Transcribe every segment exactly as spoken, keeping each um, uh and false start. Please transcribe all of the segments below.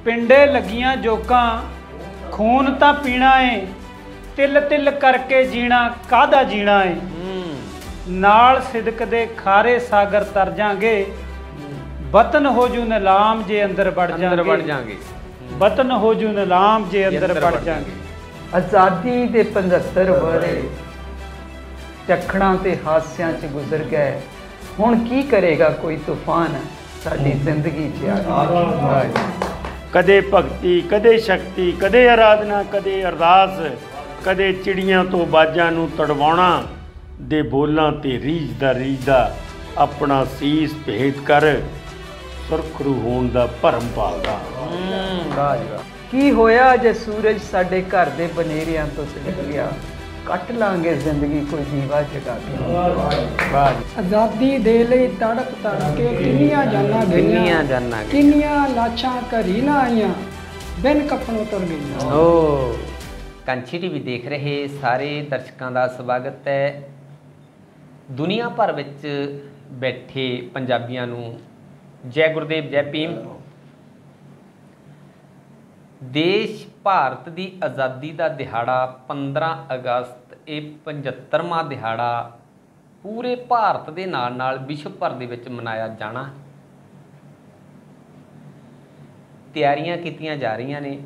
पिंडे लगियां जोकां खून तां पीना है, तिल तिल करके जीना काहदा जीना है। नाल सिदक दे खारे सागर तर जांगे, वतन हो जू नीलाम जे अंदर बढ़ जांगे, वतन हो जू नीलाम जे अंदर बढ़ जांगे। आज़ादी दे पचहत्तर वरे चखड़ां ते हास्यां च गुजर गए, हुण की करेगा कोई तूफान साडी जिंदगी च आ गया। कदे भगती कदे शक्ति कदे आराधना कदे अरदास, कदे चिड़ियां तो बाजां नूं तड़वाउणा, दे बोलां ते रीझदा रीझदा अपना सीस भेंट कर, सुरखरू होण दा भरम पालदा। की होया जे सूरज साडे घर दे बनेरियां तो सिलक गया, कट लांगे जिंदगी कोई दीवा जगा के। आज़ादी दे लई तड़प तड़के किन्नियां जाना गईयां, जाना किन्नियां लाशां घरी ना आईयां, बिन कपड़ों तुर गईयां। ओ कांछी टीवी देख रहे सारे दर्शकों का स्वागत है। दुनिया भर विच बैठे पंजाबियों नूं जय गुरुदेव जय भीम। देश भारत की आज़ादी का दिहाड़ा पंद्रह अगस्त ये पचहत्तरवां दिहाड़ा पूरे भारत के नाल नाल विश्व भर दे विच मनाया जाना। तैयारियां कीतियां जा रही ने।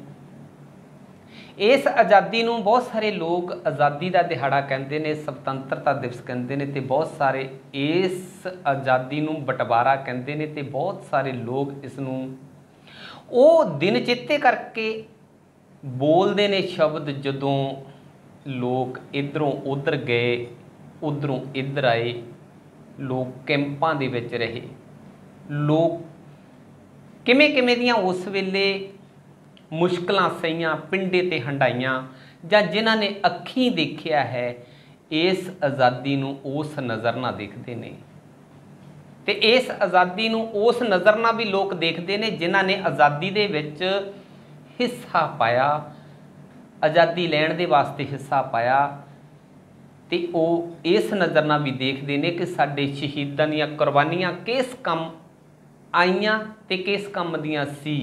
इस आज़ादी नूं बहुत सारे लोग आज़ादी का दिहाड़ा कहते हैं, स्वतंत्रता दिवस कहते हैं, तो बहुत सारे इस आज़ादी नूं बंटवारा कहते हैं, तो बहुत सारे लोग इसनूं वो दिन चेते करके बोलते ने शब्द जदों लोग इधरों उधर गए उधरों इधर आए, लोग कैंपां दे विच रहे, लोग किवें किवें दियां उस वेले मुश्किलां सहियां पिंडे ते हंडाइयां, जां जिन्हां ने अखीं देखिया है इस आज़ादी नूं उस नज़र नाल देखदे ने, ते इस आज़ादी नूं उस नज़र नाल भी लोग देखते हैं जिन्हां ने आज़ादी दे विच हिस्सा पाया, आज़ादी लैण दे वास्ते हिस्सा पाया, ते वो इस नज़र नाल भी देखते हैं कि साडे शहीदां दीयां कुर्बानियां किस काम आईयां ते किस काम दीयां सी।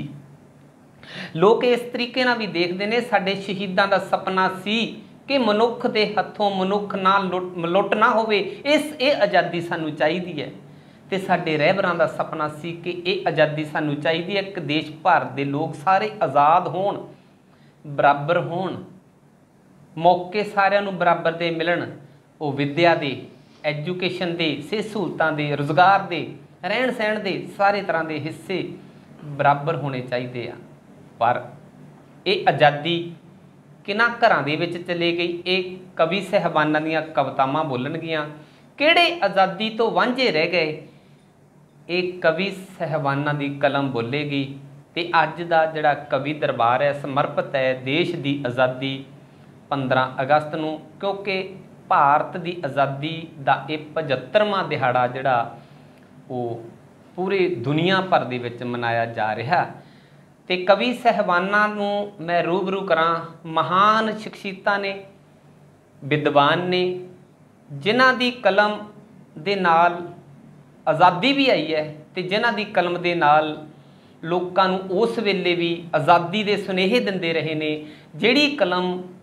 लोग इस तरीके नाल भी देखते हैं साडे शहीदां दा सपना सी कि मनुख दे हत्थों मनुख ना लुट लुट ना होवे, इस ये आज़ादी सानूं चाहीदी है। ते साडे रहबरां दा सपना सी कि ये आज़ादी सानूं चाहीदी है कि देश भर दे लोग सारे आज़ाद होण, बराबर होण, मौके सारिਆਂ ਨੂੰ बराबर दे मिलन, वो विद्या दे एजुकेशन दे सेहत सहूलतां दे रोज़गार दे रहन सहन दे सारे तरह के हिस्से बराबर होने चाहिए आ। पर ये आज़ादी किन्हां घरां दे विच चले गई, ये कवि साहबानां दीयां कवितावां बोलणगीਆਂ, किहड़े आज़ादी तो वांझे रह गए एक कवि साहबानां दी कलम बोलेगी। तो अज दा जिहड़ा कवि दरबार है समर्पित है देश की आज़ादी पंद्रह अगस्त नूं, क्योंकि भारत की आज़ादी का यह पचहत्तरवां दिहाड़ा जिहड़ा वो पूरे दुनिया भर दे विच मनाया जा रहा। तो कवि साहबानां नूं मैं रूबरू करां, महान शख्सियतां ने, विद्वान ने, जिन्हां दी कलम दे नाल आज़ादी भी आई है, तो जिन्हां दी कलम दे नाल लोकां नूं उस वेले भी आज़ादी दे सुनेहे दिंदे रहे ने, जिहड़ी कलम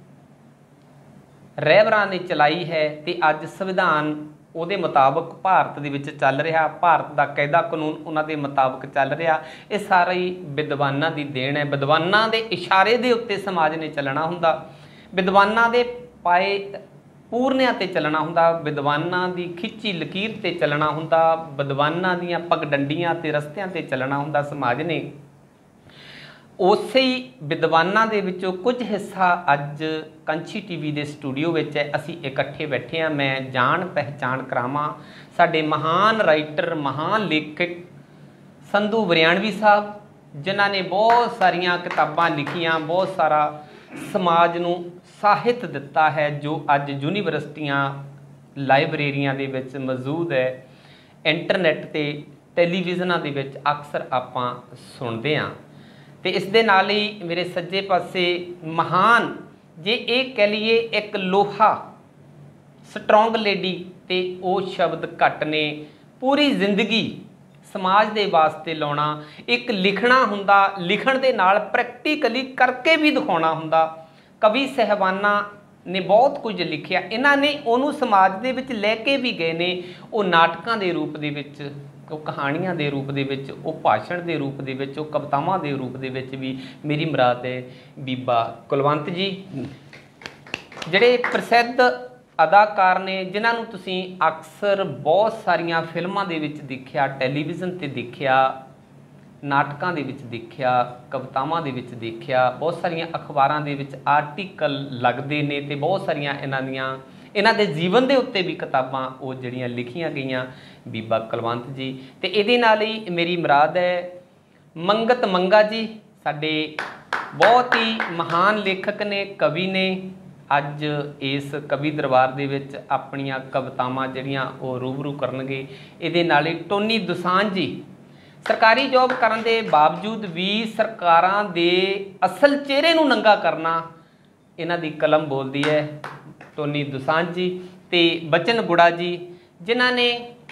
रहबरां ने चलाई है, तो अज संविधान उहदे मुताबक भारत दे विच चल रहा, भारत दा कायदा कानून उन्हां दे मुताबक चल रहा। ये सारा ही विद्वानां दी देन है। विद्वानां दे इशारे दे उत्ते समाज ने चलना हुंदा, विद्वानां दे पाए पूर्णिया ते चलना हुंदा, विद्वानां दी खिच्ची लकीर ते चलना हुंदा, विद्वानां दीयां पगडंडियां ते रस्तियां ते चलना हुंदा समाज ने। उसे ही विद्वानां दे विचों कुछ हिस्सा अज कंछी टीवी दे स्टूडियो विच है, असी इकट्ठे बैठे हैं। मैं जान पहचान करावां साडे महान राइटर महान लेखक संधू वरियाणवी साहब, जिन्हां ने बहुत सारियां किताबां लिखियां, बहुत सारा समाज नूं ਸਾਹਿਤ ਦਿੱਤਾ है, जो अज यूनीवर्सिटियां लाइब्रेरियां दे विच मौजूद है, इंटरनेट ते टैलीविजनां दे विच अक्सर आपां सुणदे हां। ते इस दे नाल ही मेरे सज्जे पासे महान जे ये कह लीए एक लोहा स्ट्रोंग लेडी, ते वो शब्द घट ने, पूरी जिंदगी समाज के वास्ते लाना, एक लिखना हुंदा, लिखण दे नाल प्रैक्टिकली करके भी दिखाना हुंदा। कवि साहबाना ने बहुत कुछ लिखिया, इन्हां ने उहनूं समाज दे विच लैके भी गए ने, वो नाटकां दे रूप दे विच, वो कहानियां दे रूप दे विच, वो भाषण दे रूप दे विच, वो कवितावां दे रूप दे विच भी। मेरी मुराद है बीबा कुलवंत जी जिहड़े प्रसिद्ध अदाकार ने, जिन्होंने तुसीं अक्सर बहुत सारिया फिल्मां दे विच देखिया, टैलीविज़न ते देखिया, नाटकां दे विच देखिया, कवितावां दे विच देखिया, बहुत सारिया अखबारां दे विच आर्टिकल लगदे ने ते बहुत सारिया इन्हां दियां इन्हां दे जीवन दे उत्ते भी किताबां वो जिहड़ियां लिखियां गईयां बीबा कुलवंत जी। ते इहदे नाल ही मेरी मुराद है मंगत मंगा जी, साडे बहुत ही महान लेखक ने, कवि ने। अज इस कवि दरबार दे विच अपनियां कवितावां जिहड़ियां वो रूबरू करनगे। इहदे नाल ही टोनी दोसांझ जी सरकारी जॉब करन दे बावजूद भी सरकारां दे असल चेहरे नूं नंगा करना इन्हां दी कलम बोलदी है। टोनी दोसांझ जी ते बचन गुड़ा जी, जिन्हां ने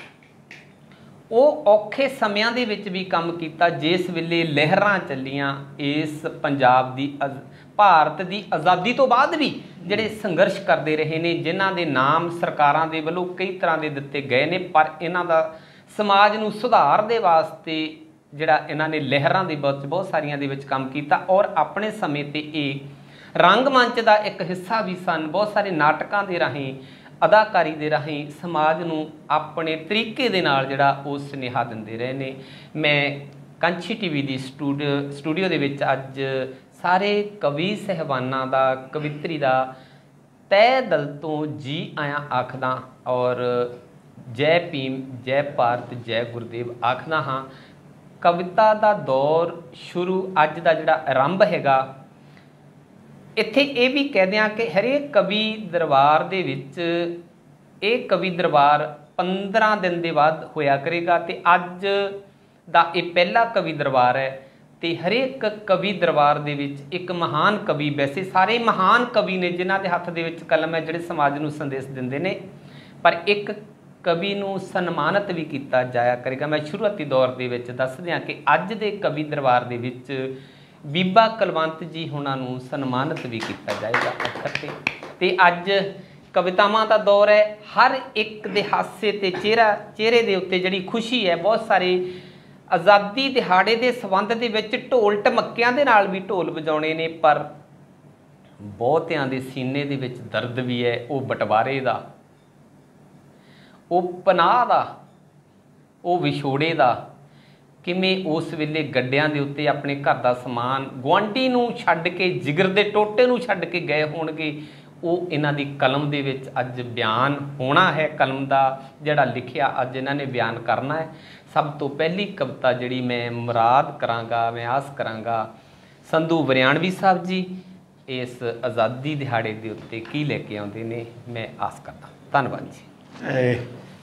वो औखे समियां दे विच भी काम कीता, जिस वेले लहरां चलियां इस पंजाब दी भारत की आज़ादी तो बाद भी जिहड़े संघर्ष करते रहे ने, जिन्हां दे नाम सरकारां दे वल्लों कई तरह के दिते गए ने, पर इन्हां दा समाज नूं सुधार दे वास्ते जिहड़ा इन्हां ने लहरां दे विच बहुत सारियां दे विच काम कीता। और अपने समय ते इह रंगमंच का एक हिस्सा भी सन। बहुत सारे नाटकां दे राहीं, अदाकारी दे राहीं समाज नूं अपने तरीके दे नाल जिहड़ा वो सुनेहा दिंदे रहे ने। मैं कंछी टीवी दी स्टूडियो स्टूडियो दे विच अज सारे कवि साहबाना दा, कवित्री दा तय दिल तो जी आया आखदा और जय भीम, जय भारत, जय गुरुदेव आखदा हाँ। कविता दा दौर शुरू अज दा जिहड़ा आरंभ हैगा, इत्थे ये भी कह दियां कि हरेक कवि दरबार दे विच ये कवि दरबार पंद्रह दिन दे बाद होया करेगा ते अज दा ये पहला कवि दरबार है। ते हरेक कवि दरबार दे विच एक महान कवि, वैसे सारे महान कवि ने जिन्हां दे हत्थ दे विच कलम है, जिहड़े समाज नूं संदेश दिंदे ने, पर एक कवि नूं सन्मानित भी किया जाया करेगा। मैं शुरुआती दौर दे विच दस दियां कि अज दे कवि दरबार दे विच बीबा कुलवंत जी हुणां नूं सन्मानित भी किया जाएगा इकट्ठे। ते अज कवितावां दा दौर है, हर एक दे हासे ते चेहरा चेहरे दे उत्ते जिहड़ी खुशी है। बहुत सारे आज़ादी दिहाड़े के संबंध दे विच ढोल ढमक्कियां दे नाल भी ढोल वजाउणे ने, पर बहुतियां दे सीने दे विच दर्द भी है, वो बटवारे दा, वो पनाह दा, वो विछोड़े दा। किवें उस वेले गड्डियां दे उत्ते अपने घर दा समान गुआंढी नूं छड्ड के, जिगर दे टोटे नूं छड्ड के गए होणगे, वो इन्हां दी कलम दे विच अज बयान होना है। कलम दा जिहड़ा लिखिया अज इन्हां ने बयान करना है। सब तो पहली कविता जिहड़ी मैं मुराद करांगा, मैं आस करांगा संधू वरियाणवी साहब जी इस आज़ादी दिहाड़े दे उत्ते की लैके आउंदे ने, मैं आस करदा। धन्नवाद जी।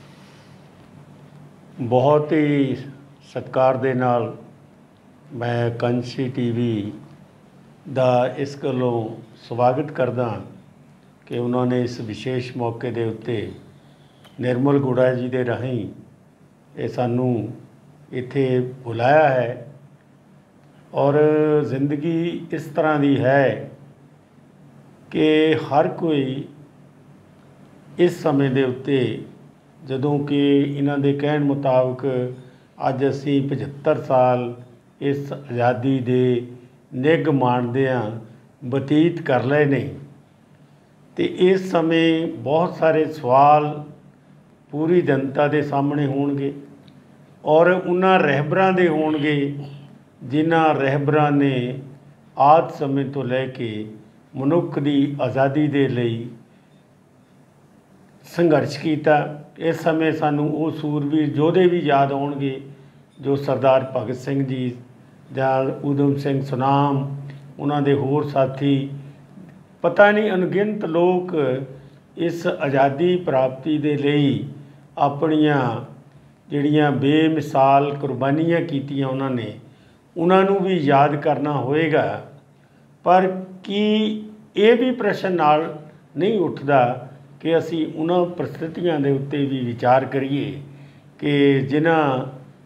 बहुत ही सत्कार दे नाल मैं कंछी टीवी दा इस गल्लों स्वागत करदा कि उन्होंने इस विशेष मौके दे उत्ते निर्मल गुड़ा जी दे राहीं ये सानू इत्थे बुलाया है। और जिंदगी इस तरह की है कि हर कोई इस समय दे उत्ते जदों कि इन्हां दे कहण मुताबक अज असी पचहत्तर साल इस आज़ादी दे निग माणदिआं बतीत कर लए ने, ते इस समय बहुत सारे सवाल पूरी जनता के सामने होणगे और उन्हां रहबरां दे होणगे जिन्हां रहबरां ने आद समय तो लैके मनुख की आज़ादी दे लई संघर्ष किया। इस समय सानू वो सूरवीर योधे भी याद आउणगे जो सरदार भगत सिंह जी जां ऊधम सिंह सुनाम, उन्हां दे होर साथी, पता नहीं अनगिनत लोग इस आज़ादी प्राप्ति दे लई अपनियां जिहड़ियां बेमिसाल कुर्बानियां कीतियां उन्होंने, उन्होंने भी याद करना होएगा। पर की ये भी प्रश्न नाल नहीं उठदा कि असी उन्हां परिस्थितियां दे उत्ते भी विचार करिए कि जिन्हां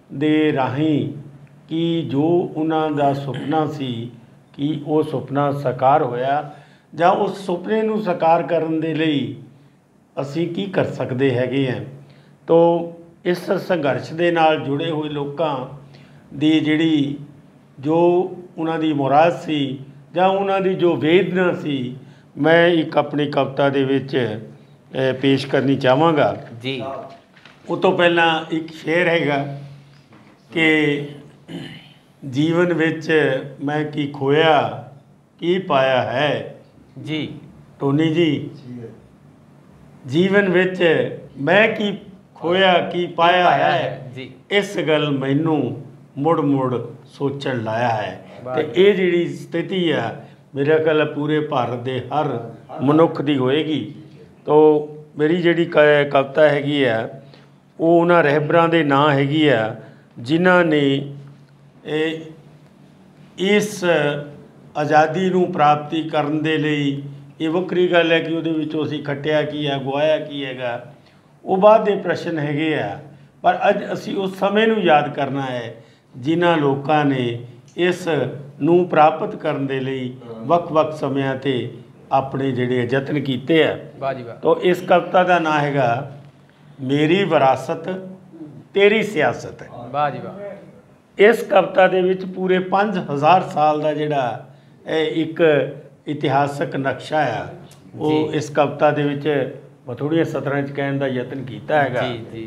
ਦੇ ਰਾਹੀਂ ਕਿ ਜੋ ਉਹਨਾਂ ਦਾ ਸੁਪਨਾ ਸੀ ਕਿ ਉਹ ਸੁਪਨਾ ਸਾਕਾਰ ਹੋਇਆ, ਜਾਂ ਉਸ ਸੁਪਨੇ ਨੂੰ ਸਾਕਾਰ ਕਰਨ ਦੇ ਲਈ ਅਸੀਂ ਕੀ ਕਰ ਸਕਦੇ ਹੈਗੇ ਹਾਂ। ਤੋ ਇਸ ਸੰਘਰਸ਼ ਦੇ ਨਾਲ ਜੁੜੇ ਹੋਏ ਲੋਕਾਂ ਦੀ ਜਿਹੜੀ ਜੋ ਉਹਨਾਂ ਦੀ ਮੁਰਾਦ ਸੀ ਜਾਂ ਉਹਨਾਂ ਦੀ ਜੋ ਵੇਦਨਾ ਸੀ, ਮੈਂ ਇੱਕ ਆਪਣੀ ਕਵਿਤਾ ਦੇ ਵਿੱਚ ਅ, ਪੇਸ਼ ਕਰਨੀ ਚਾਹਾਂਗਾ ਜੀ। ਉਹ ਤੋਂ ਪਹਿਲਾਂ ਇੱਕ ਸ਼ੇਰ ਹੈਗਾ ਕਿ ਜੀਵਨ ਵਿੱਚ ਮੈਂ ਕੀ ਖੋਇਆ ਕੀ ਪਾਇਆ ਹੈ। ਜੀ ਟੋਨੀ ਜੀ, ਜੀਵਨ ਵਿੱਚ ਮੈਂ ਕੀ ਖੋਇਆ ਕੀ ਪਾਇਆ ਹੈ, ਜੀ ਇਸ ਗੱਲ ਮੈਨੂੰ ਮੁੜ ਮੁੜ ਸੋਚਣ ਲਾਇਆ ਹੈ। ਤੇ ਇਹ ਜਿਹੜੀ ਸਥਿਤੀ ਆ ਮੇਰਾ ਖਿਆਲ ਪੂਰੇ ਭਾਰਤ ਦੇ ਹਰ ਮਨੁੱਖ ਦੀ ਹੋਏਗੀ। ਤੋ ਮੇਰੀ ਜਿਹੜੀ ਕ- ਕਵਿਤਾ ਹੈਗੀ ਆ ਉਹ ਉਹਨਾਂ ਰਹਿਬਰਾਂ ਦੇ ਨਾਂ ਹੈਗੀ ਆ ਜਿਨ੍ਹਾਂ ਨੇ ਇਹ ਇਸ ਆਜ਼ਾਦੀ ਨੂੰ ਪ੍ਰਾਪਤੀ ਕਰਨ ਦੇ ਲਈ, ਇਹ ਵੱਖਰੀ ਗੱਲ ਹੈ ਕਿ ਉਹਦੇ ਵਿੱਚੋਂ ਅਸੀਂ ਖੱਟਿਆ ਕੀ ਹੈ, ਗਵਾਇਆ ਕੀ ਹੈਗਾ, ਉਹ ਬਾਅਦ ਦੇ ਪ੍ਰਸ਼ਨ ਹੈਗੇ ਆ। ਪਰ ਅੱਜ ਅਸੀਂ ਉਸ ਸਮੇਂ ਨੂੰ ਯਾਦ ਕਰਨਾ ਹੈ ਜਿਨ੍ਹਾਂ ਲੋਕਾਂ ਨੇ ਇਸ ਨੂੰ ਪ੍ਰਾਪਤ ਕਰਨ ਦੇ ਲਈ ਵੱਖ-ਵੱਖ ਸਮਿਆਂ 'ਤੇ ਆਪਣੇ ਜਿਹੜੇ ਯਤਨ ਕੀਤੇ ਆ। ਵਾਹ ਜੀ ਵਾਹ। ਤੋ ਇਸ ਕਵਿਤਾ ਦਾ ਨਾਂ ਹੈਗਾ ਮੇਰੀ ਵਿਰਾਸਤ ਤੇਰੀ ਸਿਆਸਤ। ਵਾਹ ਜੀ ਵਾਹ। ਇਸ ਕਵਿਤਾ ਦੇ ਵਿੱਚ ਪੂਰੇ ਪੰਜ ਹਜ਼ਾਰ ਸਾਲ ਦਾ ਜਿਹੜਾ ਇਹ ਇੱਕ ਇਤਿਹਾਸਕ ਨਕਸ਼ਾ ਆ ਉਹ ਇਸ ਕਵਿਤਾ ਦੇ ਵਿੱਚ ਮੈਂ ਥੋੜ੍ਹੀਆਂ ਸਤਰਾਂ 'ਚ ਕਹਿਣ ਦਾ ਯਤਨ ਕੀਤਾ ਹੈਗਾ। ਜੀ ਜੀ।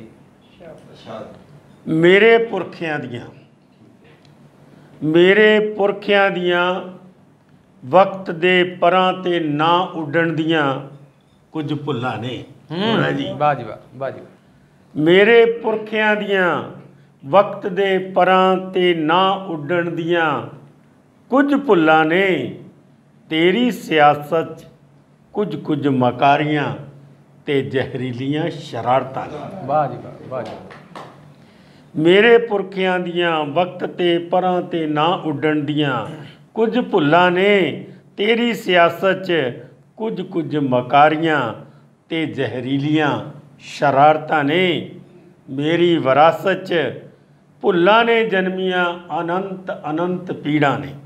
ਮੇਰੇ ਪੁਰਖਿਆਂ ਦੀਆਂ ਮੇਰੇ ਪੁਰਖਿਆਂ ਦੀਆਂ ਵਕਤ ਦੇ ਪਰਾਂ ਤੇ ਨਾ ਉੱਡਣ ਦੀਆਂ ਕੁਝ ਭੁੱਲਾਂ ਨੇ। ਹੋਣਾ ਜੀ। ਵਾਹ ਜੀ ਵਾਹ। ਵਾਹ ਜੀ ਵਾਹ। ਮੇਰੇ ਪੁਰਖਿਆਂ ਦੀਆਂ ਵਕਤ ਦੇ ਪਰਾਂ ਤੇ ਨਾ ਉੱਡਣ ਦੀਆਂ ਕੁਝ ਭੁੱਲਾਂ ਨੇ, ਤੇਰੀ ਸਿਆਸਤ 'ਚ ਕੁਝ ਕੁਝ ਮਕਾਰੀਆਂ ਤੇ ਜ਼ਹਿਰੀਲੀਆਂ ਸ਼ਰਾਰਤਾਂ ਨੇ। ਵਾਹ ਜੀ ਵਾਹ। ਵਾਹ ਜੀ ਵਾਹ। ਮੇਰੇ ਪੁਰਖਿਆਂ ਦੀਆਂ ਵਕਤ ਤੇ ਪਰਾਂ ਤੇ ਨਾ ਉੱਡਣ ਦੀਆਂ ਕੁਝ ਭੁੱਲਾਂ ਨੇ, ਤੇਰੀ ਸਿਆਸਤ 'ਚ ਕੁਝ ਕੁਝ ਮਕਾਰੀਆਂ ਤੇ ਜ਼ਹਿਰੀਲੀਆਂ ਸ਼ਰਾਰਤਾਂ ਨੇ। ਮੇਰੀ ਵਿਰਾਸਤ 'ਚ ਭੁੱਲਾਂ ਨੇ ਜਨਮੀਆਂ ਅਨੰਤ ਅਨੰਤ ਪੀੜਾਂ ਨੇ।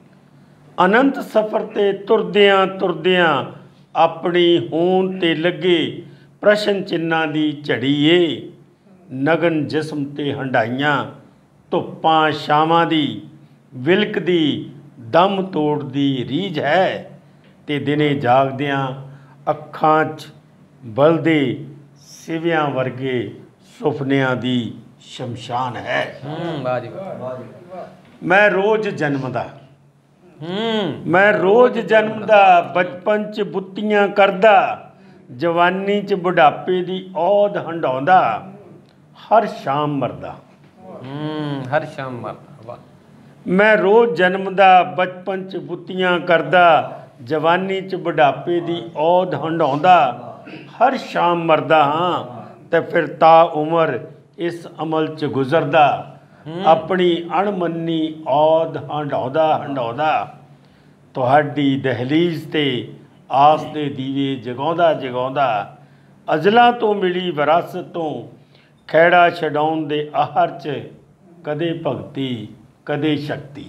ਅਨੰਤ ਸਫ਼ਰ 'ਤੇ ਤੁਰਦਿਆਂ ਤੁਰਦਿਆਂ ਆਪਣੀ ਹੋਂਦ 'ਤੇ ਲੱਗੇ ਪ੍ਰਸ਼ਨ ਚਿੰਨ੍ਹਾਂ ਦੀ ਝੜੀ ਏ। ਨਗਨ ਜਿਸਮ 'ਤੇ ਹੰਡਾਈਆਂ ਧੁੱਪਾਂ ਛਾਵਾਂ ਦੀ ਵਿਲਕਦੀ ਦਮ ਤੋੜਦੀ ਰੀਝ ਹੈ, ਤੇ ਦਿਨੇ ਜਾਗਦਿਆਂ ਅੱਖਾਂ 'ਚ ਬਲਦੇ ਸਿਵਿਆਂ ਵਰਗੇ ਸੁਪਨਿਆਂ ਦੀ ਸ਼ਮਸ਼ਾਨ ਹੈ। ਹੂੰ। ਵਾਹ ਜੀ ਵਾਹ। ਮੈਂ ਰੋਜ਼ ਜਨਮਦਾ ਹੂੰ। ਮੈਂ ਰੋਜ਼ ਜਨਮਦਾ, ਬਚਪਨ 'ਚ ਬੁੱਤੀਆਂ ਕਰਦਾ, ਜਵਾਨੀ 'ਚ ਬੁਢਾਪੇ ਦੀ ਔਧ ਹੰਡਾਉਂਦਾ, ਹਰ ਸ਼ਾਮ ਮਰਦਾ। ਹੂੰ। ਹਰ ਸ਼ਾਮ ਮਰਦਾ। ਵਾਹ। ਮੈਂ ਰੋਜ਼ ਜਨਮਦਾ, ਬਚਪਨ 'ਚ ਬੁੱਤੀਆਂ ਕਰਦਾ, ਜਵਾਨੀ 'ਚ ਬੁਢਾਪੇ ਦੀ ਔਧ ਹੰਡਾਉਂਦਾ, ਹਰ ਸ਼ਾਮ ਮਰਦਾ ਹਾਂ। ਤੇ ਫਿਰ ਤਾ ਉਮਰ ਇਸ ਅਮਲ 'ਚ ਗੁਜ਼ਰਦਾ, ਆਪਣੀ ਅਣਮੰਨੀ ਔਧ ਹੰਡਾਉਂਦਾ ਹੰਡਾਉਂਦਾ, ਤੁਹਾਡੀ ਦਹਲੀਜ਼ 'ਤੇ ਆਸ ਦੇ ਦੀਵੇ ਜਗਾਉਂਦਾ ਜਗਾਉਂਦਾ, ਅਜ਼ਲਾਂ ਤੋਂ ਮਿਲੀ ਵਿਰਾਸਤ ਤੋਂ ਖਹਿੜਾ ਛਡਾਉਣ ਦੇ ਆਹਰ 'ਚ ਕਦੇ ਭਗਤੀ ਕਦੇ ਸ਼ਕਤੀ,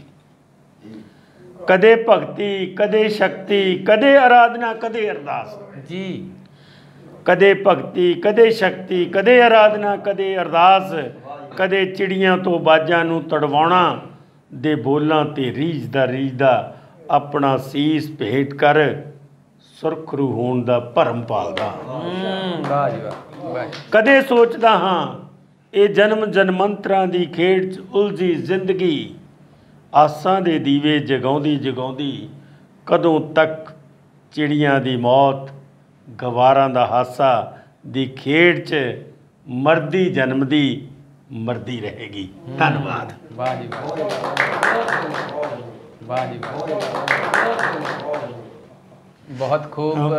ਕਦੇ ਭਗਤੀ ਕਦੇ ਸ਼ਕਤੀ, ਕਦੇ ਆਰਾਧਨਾ ਕਦੇ ਅਰਦਾਸ। ਜੀ। ਕਦੇ ਭਗਤੀ ਕਦੇ ਸ਼ਕਤੀ, ਕਦੇ ਆਰਾਧਨਾ ਕਦੇ ਅਰਦਾਸ, ਕਦੇ ਚਿੜੀਆਂ ਤੋਂ ਬਾਜਾਂ ਨੂੰ ਤੜਵਾਉਣਾ, ਦੇ ਬੋਲਾਂ 'ਤੇ ਰੀਝਦਾ ਰੀਝਦਾ ਆਪਣਾ ਸੀਸ ਭੇਟ ਕਰ, ਸੁਰਖਰੂ ਹੋਣ ਦਾ ਭਰਮ ਪਾਲਦਾ। ਹੂੰ। ਵਾਹ ਜੀ ਵਾਹ। ਵਾਹ ਜੀ। ਕਦੇ ਸੋਚਦਾ ਹਾਂ ਇਹ ਜਨਮ ਜਨਮੰਤਰਾਂ ਦੀ ਖੇਡ 'ਚ ਉਲਝੀ ਜ਼ਿੰਦਗੀ, ਆਸਾਂ ਦੇ ਦੀਵੇ ਜਗਾਉਂਦੀ ਜਗਾਉਂਦੀ, ਕਦੋਂ ਤੱਕ ਚਿੜੀਆਂ ਦੀ ਮੌਤ ਗਵਾਰਾਂ ਦਾ ਹਾਸਾ ਦੀ ਖੇਡ 'ਚ ਮਰਦੀ ਜਨਮਦੀ ਮਰਦੀ ਰਹੇਗੀ। ਧੰਨਵਾਦ। ਵਾਹ ਜੀ ਵਾਹ। ਵਾਹ ਜੀ ਵਾਹ। ਬਹੁਤ ਖੂਬ।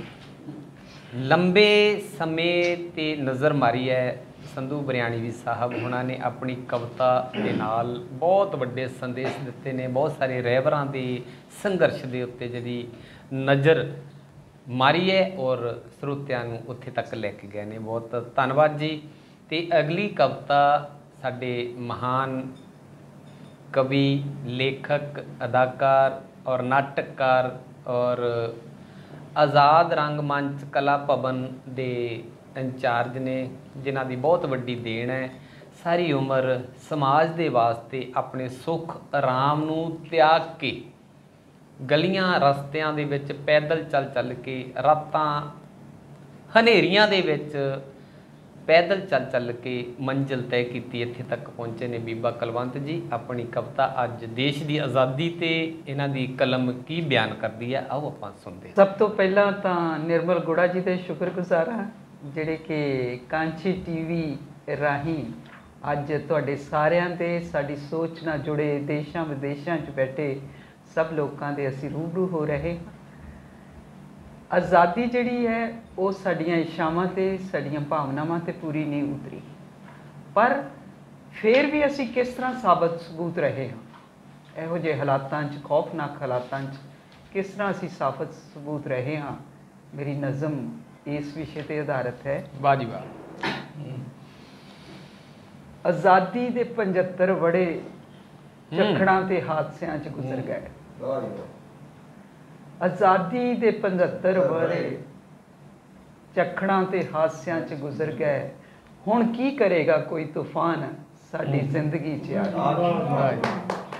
ਲੰਬੇ ਸਮੇਂ ਤੇ ਨਜ਼ਰ ਮਾਰੀ ਹੈ ਸੰਧੂ ਬਰਿਆਣਵੀ ਸਾਹਿਬ ਹੁਣਾਂ ਨੇ। ਆਪਣੀ ਕਵਿਤਾ ਦੇ ਨਾਲ ਬਹੁਤ ਵੱਡੇ ਸੰਦੇਸ਼ ਦਿੱਤੇ ਨੇ, ਬਹੁਤ ਸਾਰੇ ਰਹਿਬਰਾਂ ਦੇ ਸੰਘਰਸ਼ ਦੇ ਉੱਤੇ ਜਿਹੜੀ ਨਜ਼ਰ ਮਾਰੀ ਹੈ ਔਰ ਸਰੋਤਿਆਂ ਨੂੰ ਉੱਥੇ ਤੱਕ ਲੈ ਕੇ ਗਏ ਨੇ। ਬਹੁਤ ਧੰਨਵਾਦ ਜੀ। ਤੇ ਅਗਲੀ ਕਵਿਤਾ ਸਾਡੇ ਮਹਾਨ ਕਵੀ, ਲੇਖਕ, ਅਦਾਕਾਰ ਔਰ ਨਾਟਕਕਾਰ ਔਰ ਆਜ਼ਾਦ ਰੰਗਮੰਚ ਕਲਾ ਭਵਨ ਦੇ ਇੰਚਾਰਜ ਨੇ, ਜਿਨ੍ਹਾਂ ਦੀ ਬਹੁਤ ਵੱਡੀ ਦੇਣ ਹੈ। ਸਾਰੀ ਉਮਰ ਸਮਾਜ ਦੇ ਵਾਸਤੇ ਆਪਣੇ ਸੁੱਖ ਆਰਾਮ ਨੂੰ ਤਿਆਗ ਕੇ ਗਲੀਆਂ ਰਸਤਿਆਂ ਦੇ ਵਿੱਚ ਪੈਦਲ ਚੱਲ ਚੱਲ ਕੇ, ਰਾਤਾਂ ਹਨੇਰੀਆਂ ਦੇ ਵਿੱਚ ਪੈਦਲ ਚੱਲ ਚੱਲ ਕੇ ਮੰਜ਼ਿਲ ਤੈਅ ਕੀਤੀ, ਇੱਥੇ ਤੱਕ ਪਹੁੰਚੇ ਨੇ ਬੀਬਾ ਕੁਲਵੰਤ ਜੀ। ਆਪਣੀ ਕਵਿਤਾ ਅੱਜ ਦੇਸ਼ ਦੀ ਆਜ਼ਾਦੀ ਤੇ ਇਹਨਾਂ ਦੀ ਕਲਮ ਕੀ ਬਿਆਨ ਕਰਦੀ ਹੈ, ਆਓ ਆਪਾਂ ਸੁਣਦੇ ਹਾਂ। ਸਭ ਤੋਂ ਪਹਿਲਾਂ ਤਾਂ ਨਿਰਮਲ ਗੁੜਾ ਜੀ ਦੇ ਸ਼ੁਕਰਗੁਜ਼ਾਰ ਹਾਂ, ਜਿਹੜੇ ਕਿ ਕਾਂਚੀ ਟੀਵੀ ਰਾਹੀਂ ਅੱਜ ਤੁਹਾਡੇ ਸਾਰਿਆਂ ਦੇ ਸਾਡੀ ਸੋਚ ਨਾਲ ਜੁੜੇ ਦੇਸ਼ਾਂ ਵਿਦੇਸ਼ਾਂ 'ਚ ਬੈਠੇ ਸਭ ਲੋਕਾਂ ਦੇ ਅਸੀਂ ਰੂਬਰੂ ਹੋ ਰਹੇ ਹਾਂ। ਆਜ਼ਾਦੀ ਜਿਹੜੀ ਹੈ ਉਹ ਸਾਡੀਆਂ ਇੱਛਾਵਾਂ ਤੇ ਸਾਡੀਆਂ ਭਾਵਨਾਵਾਂ ਤੇ ਪੂਰੀ ਨਹੀਂ ਉਤਰੀ, ਪਰ ਫਿਰ ਵੀ ਅਸੀਂ ਕਿਸ ਤਰ੍ਹਾਂ ਸਾਬਤ ਸਬੂਤ ਰਹੇ ਹਾਂ ਇਹੋ ਜਿਹੇ ਹਾਲਾਤਾਂ 'ਚ, ਖੌਫਨਾਕ ਹਾਲਾਤਾਂ 'ਚ ਕਿਸ ਤਰ੍ਹਾਂ ਅਸੀਂ ਸਾਬਤ ਸਬੂਤ ਰਹੇ ਹਾਂ। ਮੇਰੀ ਨਜ਼ਮ ਇਸ ਵਿਸ਼ੇ ਤੇ ਆਧਾਰਿਤ ਹੈ। ਵਾਹ ਜੀ ਵਾਹ। ਆਜ਼ਾਦੀ ਦੇ ਪੰਝੱਤਰ ਵੜੇ ਝੱਖੜਾਂ ਤੇ ਹਾਦਸਿਆਂ 'ਚ ਗੁਜ਼ਰ ਗਏ। ਆਜ਼ਾਦੀ ਦੇ ਪੰਝੱਤਰ ਵੜੇ ਝੱਖੜਾਂ ਤੇ ਹਾਦਸਿਆਂ 'ਚ ਗੁਜ਼ਰ ਗਏ, ਹੁਣ ਕੀ ਕਰੇਗਾ ਕੋਈ ਤੂਫਾਨ ਸਾਡੀ ਜ਼ਿੰਦਗੀ 'ਚ ਆ ਕੇ।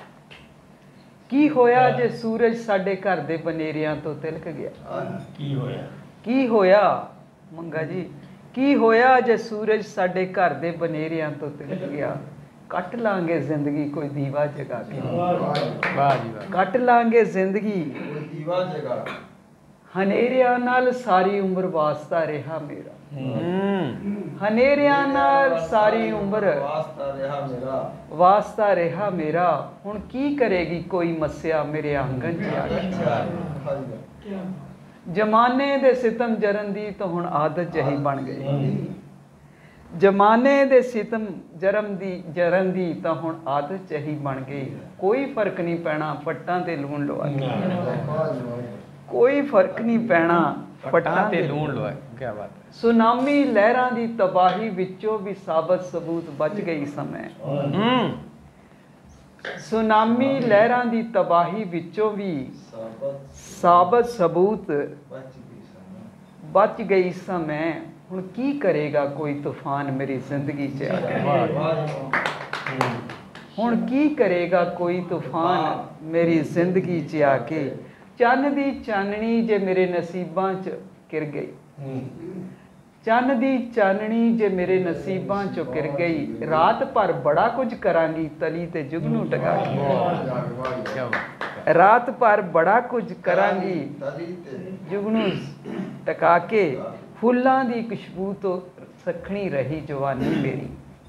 ਕੀ ਹੋਇਆ ਜੇ ਸੂਰਜ ਸਾਡੇ ਘਰ ਦੇ ਬਨੇਰਿਆਂ ਤੋਂ ਤਿਲਕ ਗਿਆ। ਕੀ ਹੋਇਆ ਕੀ ਹੋਇਆ ਮੰਗਾ ਜੀ, ਕੀ ਹੋਇਆ ਜੇ ਸੂਰਜ ਸਾਡੇ ਘਰ ਦੇ ਬਨੇਰਿਆਂ ਤੋਂ ਤਿਲਕ ਗਿਆ। ਕੱਟ ਲਾਂਗੇ ਜ਼ਿੰਦਗੀ ਕੋਈ ਦੀਵਾ ਜਗਾ ਕੇ। ਵਾਹ ਜੀ ਵਾਹ। ਕੱਟ ਲਾਂਗੇ ਜ਼ਿੰਦਗੀ ਦੀਵਾ ਜਗਾ, ਹਨੇਰਿਆਂ ਨਾਲ ਸਾਰੀ ਉਮਰ ਵਾਸਤਾ ਰਿਹਾ ਮੇਰਾ। ਹੂੰ। ਹਨੇਰਿਆਂ ਨਾਲ ਸਾਰੀ ਉਮਰ ਵਾਸਤਾ ਰਿਹਾ ਮੇਰਾ, ਵਾਸਤਾ ਰਿਹਾ ਮੇਰਾ, ਹੁਣ ਕੀ ਕਰੇਗੀ ਕੋਈ ਮੱਸਿਆ ਮੇਰੇ ਆਂਗਨ 'ਚ ਆ ਕੇ। ਜ਼ਮਾਨੇ ਦੇ ਸਿਤਮ ਜਰਨ ਦੀ ਤਾਂ ਹੁਣ ਆਦਤ ਜਿਹੀ ਬਣ ਗਈ। ਜ਼ਮਾਨੇ ਦੇ ਸਿਤਮ ਜਰਮ ਦੀ ਜਰਨ ਦੀ ਤਾਂ ਹੁਣ ਆਦਤ ਜਿਹੀ ਬਣ ਗਈ। ਕੋਈ ਫਰਕ ਨਹੀਂ ਪੈਣਾ ਪੱਟਾਂ ਤੇ ਲੂਣ ਲਵਾ ਕੇ। ਕੋਈ ਫਰਕ ਨਹੀਂ ਪੈਣਾ ਪੱਟਾਂ ਤੇ ਲੂਣ ਲਵਾ। ਕੀ ਬਾਤ ਹੈ। ਸੁਨਾਮੀ ਲਹਿਰਾਂ ਦੀ ਤਬਾਹੀ ਵਿੱਚੋਂ ਵੀ ਸਾਬਤ ਸਬੂਤ ਬਚ ਗਈ ਸਮੇਂ। ਹੂੰ। ਸੁਨਾਮੀ ਲਹਿਰਾਂ ਦੀ ਤਬਾਹੀ ਵਿੱਚੋਂ ਵੀ ਸਾਬਤ ਸਾਬਤ ਸਬੂਤ ਬਚ ਗਈ ਸਨ। ਬਚ ਗਈ ਸਮੇਂ, ਹੁਣ ਕੀ ਕਰੇਗਾ ਕੋਈ ਤੂਫਾਨ ਮੇਰੀ ਜ਼ਿੰਦਗੀ 'ਚ ਆ ਕੇ। ਹੁਣ ਕੀ ਕਰੇਗਾ ਕੋਈ ਤੂਫਾਨ ਮੇਰੀ ਜ਼ਿੰਦਗੀ 'ਚ ਆ ਕੇ। ਚੰਨ ਦੀ ਚਾਨਣੀ ਜੇ ਮੇਰੇ ਨਸੀਬਾਂ 'ਚ ਕਿਰ ਗਈ। ਚੰਨ ਦੀ ਚਾਨਣੀ ਜੇ ਮੇਰੇ ਨਸੀਬਾਂ 'ਚੋਂ ਕਿਰ ਗਈ। ਰਾਤ ਭਰ ਬੜਾ ਕੁਝ ਕਰਾਂਗੀ ਤਲੀ ਤੇ ਜੁਗਨੂ ਟਕਾ ਕੇ। ਕੀ ਬਾਤ। ਰਾਤ ਭਰ ਬੜਾ ਕੁਝ ਕਰਾਂਗੀ ਤਲੀ ਤੇ ਜੁਗਨੂ ਟਕਾ ਕੇ। ਫੁੱਲਾਂ ਦੀ ਖੁਸ਼ਬੂ ਤੋਂ ਸਖਣੀ ਰਹੀ ਜਵਾਨੀ ਮੇਰੀ।